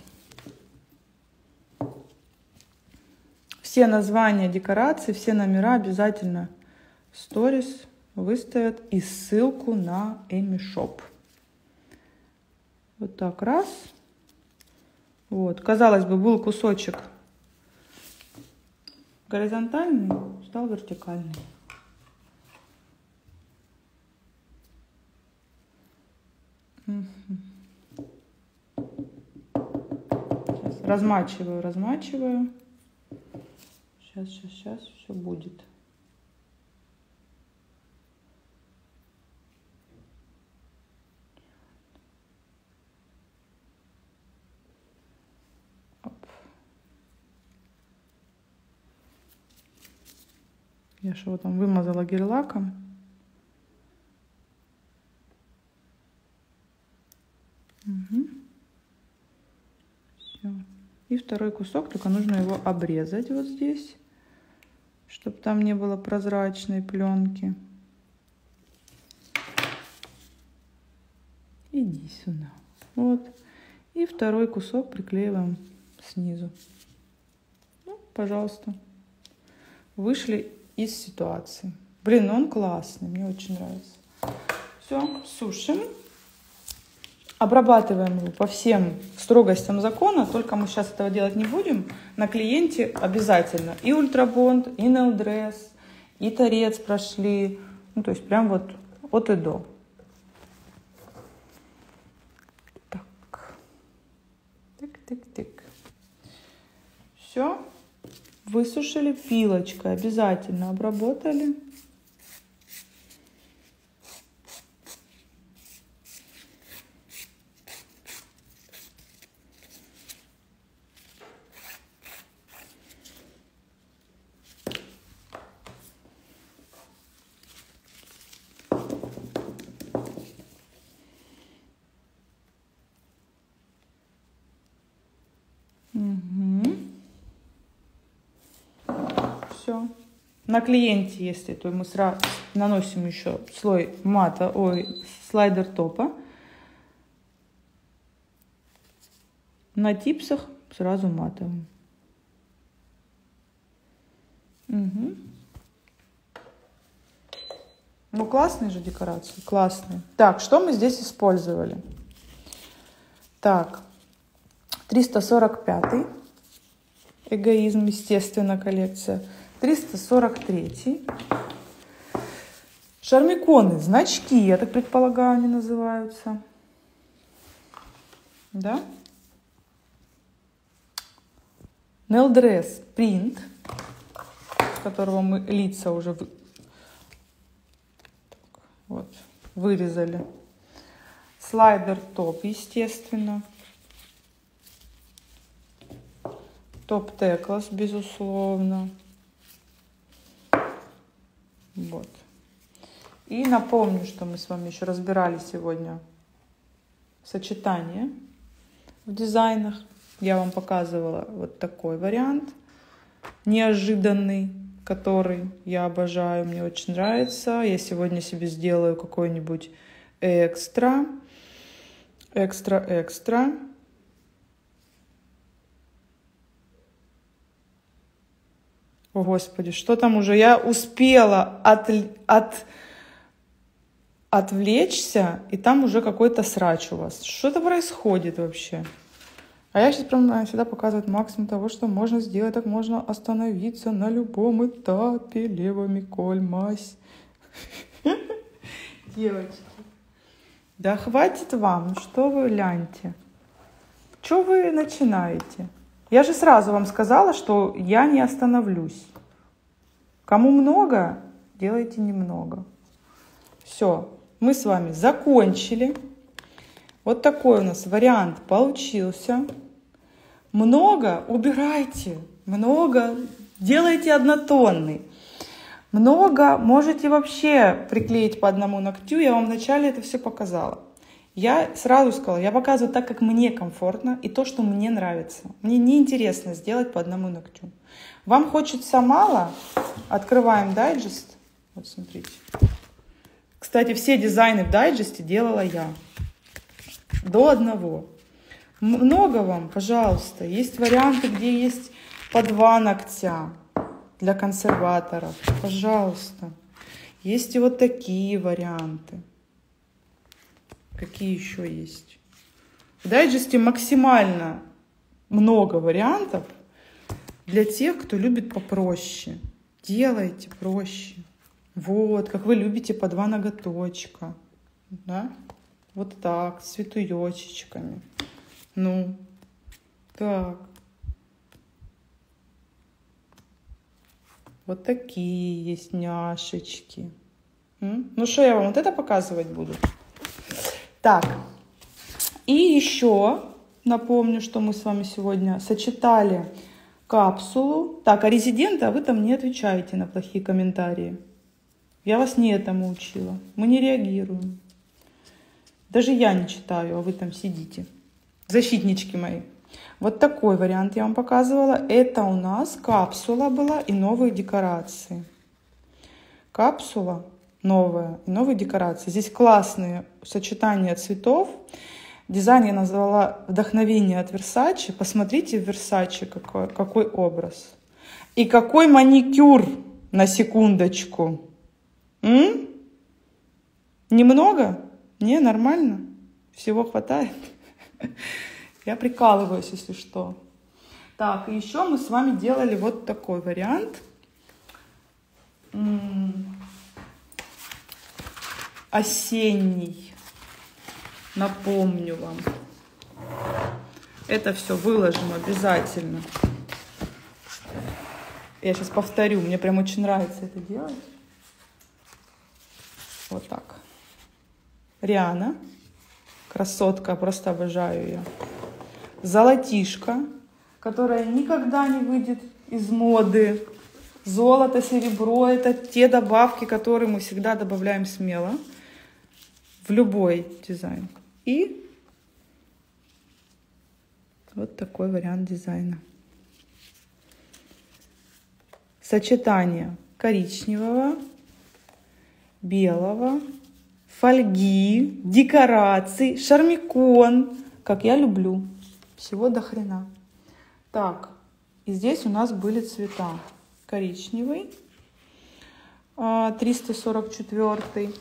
Все названия декораций, все номера обязательно в сторис выставят и ссылку на Эми Шоп. Вот так раз. Вот, казалось бы, был кусочек горизонтальный, стал вертикальный. Сейчас размачиваю, размачиваю. Сейчас, сейчас, сейчас все будет. Оп. Я же его там вымазала гель-лаком. Угу. Все. И второй кусок, только нужно его обрезать вот здесь, чтобы там не было прозрачной пленки. Иди сюда. Вот. И второй кусок приклеиваем снизу. Ну, пожалуйста. Вышли из ситуации. Блин, он классный, мне очень нравится. Все, сушим. Обрабатываем его по всем строгостям закона, только мы сейчас этого делать не будем. На клиенте обязательно и ультрабонд, и нейлдресс, и торец прошли. Ну, то есть прям вот от и до. Так. Тык-тык-тык. Все. Высушили пилочкой, обязательно обработали. Угу. Все. На клиенте, если, то мы сразу наносим еще слой мата, ой, слайдер топа. На типсах сразу матовым. Угу. Ну, классные же декорации, классные. Так, что мы здесь использовали? Так, триста сорок пятый, эгоизм, естественно, коллекция. триста сорок третий. Шармиконы, значки, я так предполагаю, они называются. Да? Нейлдресс принт, с которого мы лица уже вы... вот, вырезали. Слайдер топ, естественно. Топ Теклас, безусловно. Вот. И напомню, что мы с вами еще разбирали сегодня сочетание в дизайнах. Я вам показывала вот такой вариант, неожиданный, который я обожаю, мне очень нравится. Я сегодня себе сделаю какой-нибудь экстра, экстра-экстра. О, Господи, что там уже? Я успела от, от, отвлечься, и там уже какой-то срач у вас. Что-то происходит вообще. А я сейчас прям всегда показываю максимум того, что можно сделать. Так можно остановиться на любом этапе. Левомиколь, мазь. Девочки. Да хватит вам. Что вы гляньте. Что вы начинаете? Я же сразу вам сказала, что я не остановлюсь. Кому много, делайте немного. Все, мы с вами закончили. Вот такой у нас вариант получился. Много убирайте, много делайте однотонный. Много можете вообще приклеить по одному ногтю. Я вам вначале это все показала. Я сразу сказала, я показываю так, как мне комфортно и то, что мне нравится. Мне не интересно сделать по одному ногтю. Вам хочется мало? Открываем дайджест. Вот смотрите. Кстати, все дизайны в дайджесте делала я. До одного. Много вам, пожалуйста. Есть варианты, где есть по два ногтя для консерваторов. Пожалуйста. Есть и вот такие варианты. Какие еще есть? В дайджесте максимально много вариантов для тех, кто любит попроще. Делайте проще. Вот, как вы любите, по два ноготочка. Да? Вот так, с цветуёчечками. Ну, так. Вот такие есть няшечки. М? Ну что, я вам вот это показывать буду? Так, и еще напомню, что мы с вами сегодня сочетали капсулу. Так, а резиденты, а вы там не отвечаете на плохие комментарии. Я вас не этому учила. Мы не реагируем. Даже я не читаю, а вы там сидите. Защитнички мои. Вот такой вариант я вам показывала. Это у нас капсула была и новые декорации. Капсула новая и новые декорации. Здесь классные сочетания цветов. Дизайн я назвала «Вдохновение от Versace». Посмотрите в Versace какой, какой образ. И какой маникюр, на секундочку. М? Немного? Не, нормально? Всего хватает? Я прикалываюсь, если что. Так, и еще мы с вами делали вот такой вариант. Осенний. Напомню вам. Это все выложим обязательно. Я сейчас повторю. Мне прям очень нравится это делать. Вот так. Риана. Красотка. Просто обожаю ее. Золотишко, которая никогда не выйдет из моды. Золото, серебро — это те добавки, которые мы всегда добавляем смело в любой дизайн. И вот такой вариант дизайна. Сочетание коричневого, белого, фольги, декораций, шармикон, как я люблю. Всего до хрена. Так, и здесь у нас были цвета. Коричневый, триста сорок четыре,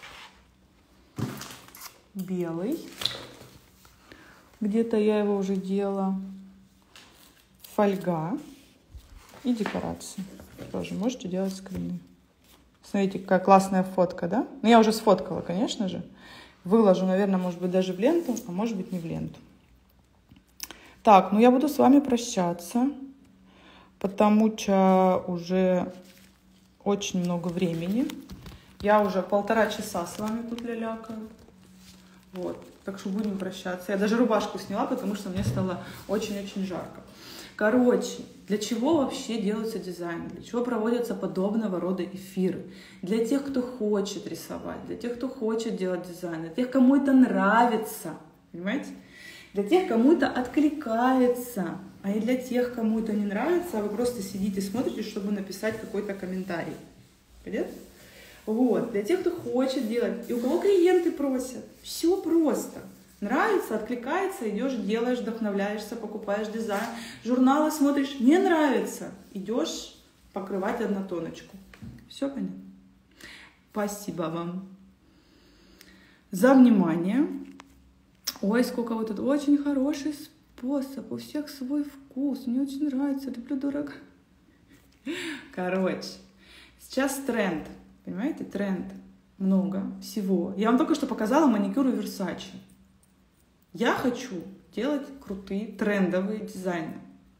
белый, где-то я его уже делала, фольга и декорации. Тоже можете делать скрины. Смотрите, какая классная фотка, да? Ну, я уже сфоткала, конечно же. Выложу, наверное, может быть, даже в ленту, а может быть, не в ленту. Так, ну я буду с вами прощаться, потому что уже очень много времени. Я уже полтора часа с вами тут лялякаю. Вот, так что будем прощаться. Я даже рубашку сняла, потому что мне стало очень-очень жарко. Короче, для чего вообще делаются дизайны? Для чего проводятся подобного рода эфиры? Для тех, кто хочет рисовать, для тех, кто хочет делать дизайны, для тех, кому это нравится, понимаете? Для тех, кому это откликается, а не для тех, кому это не нравится, а вы просто сидите, смотрите, чтобы написать какой-то комментарий. Понятно? Вот, для тех, кто хочет делать, и у кого клиенты просят. Все просто. Нравится, откликается, идешь, делаешь, вдохновляешься, покупаешь дизайн. Журналы смотришь, не нравится, идешь покрывать однотоночку. Все понятно? Спасибо вам за внимание. Ой, сколько вот это очень хороший способ. У всех свой вкус. Мне очень нравится. Люблю дорого. Короче, сейчас тренд. Понимаете, тренд. Много всего. Я вам только что показала маникюр у Versace. Я хочу делать крутые трендовые дизайны.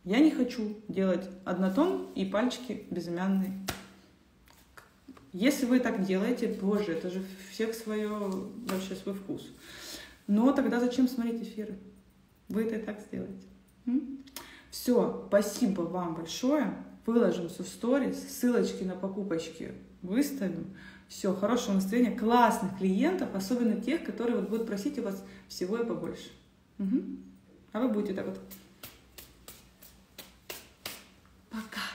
Я не хочу делать однотон и пальчики безымянные. Если вы так делаете, боже, это же всех свое, вообще свой вкус. Но тогда зачем смотреть эфиры? Вы это и так сделаете. Все, спасибо вам большое. Выложим все в сторис, ссылочки на покупочки выставим. Все, хорошего настроения, классных клиентов, особенно тех, которые вот будут просить у вас всего и побольше. Угу. А вы будете так вот. Пока.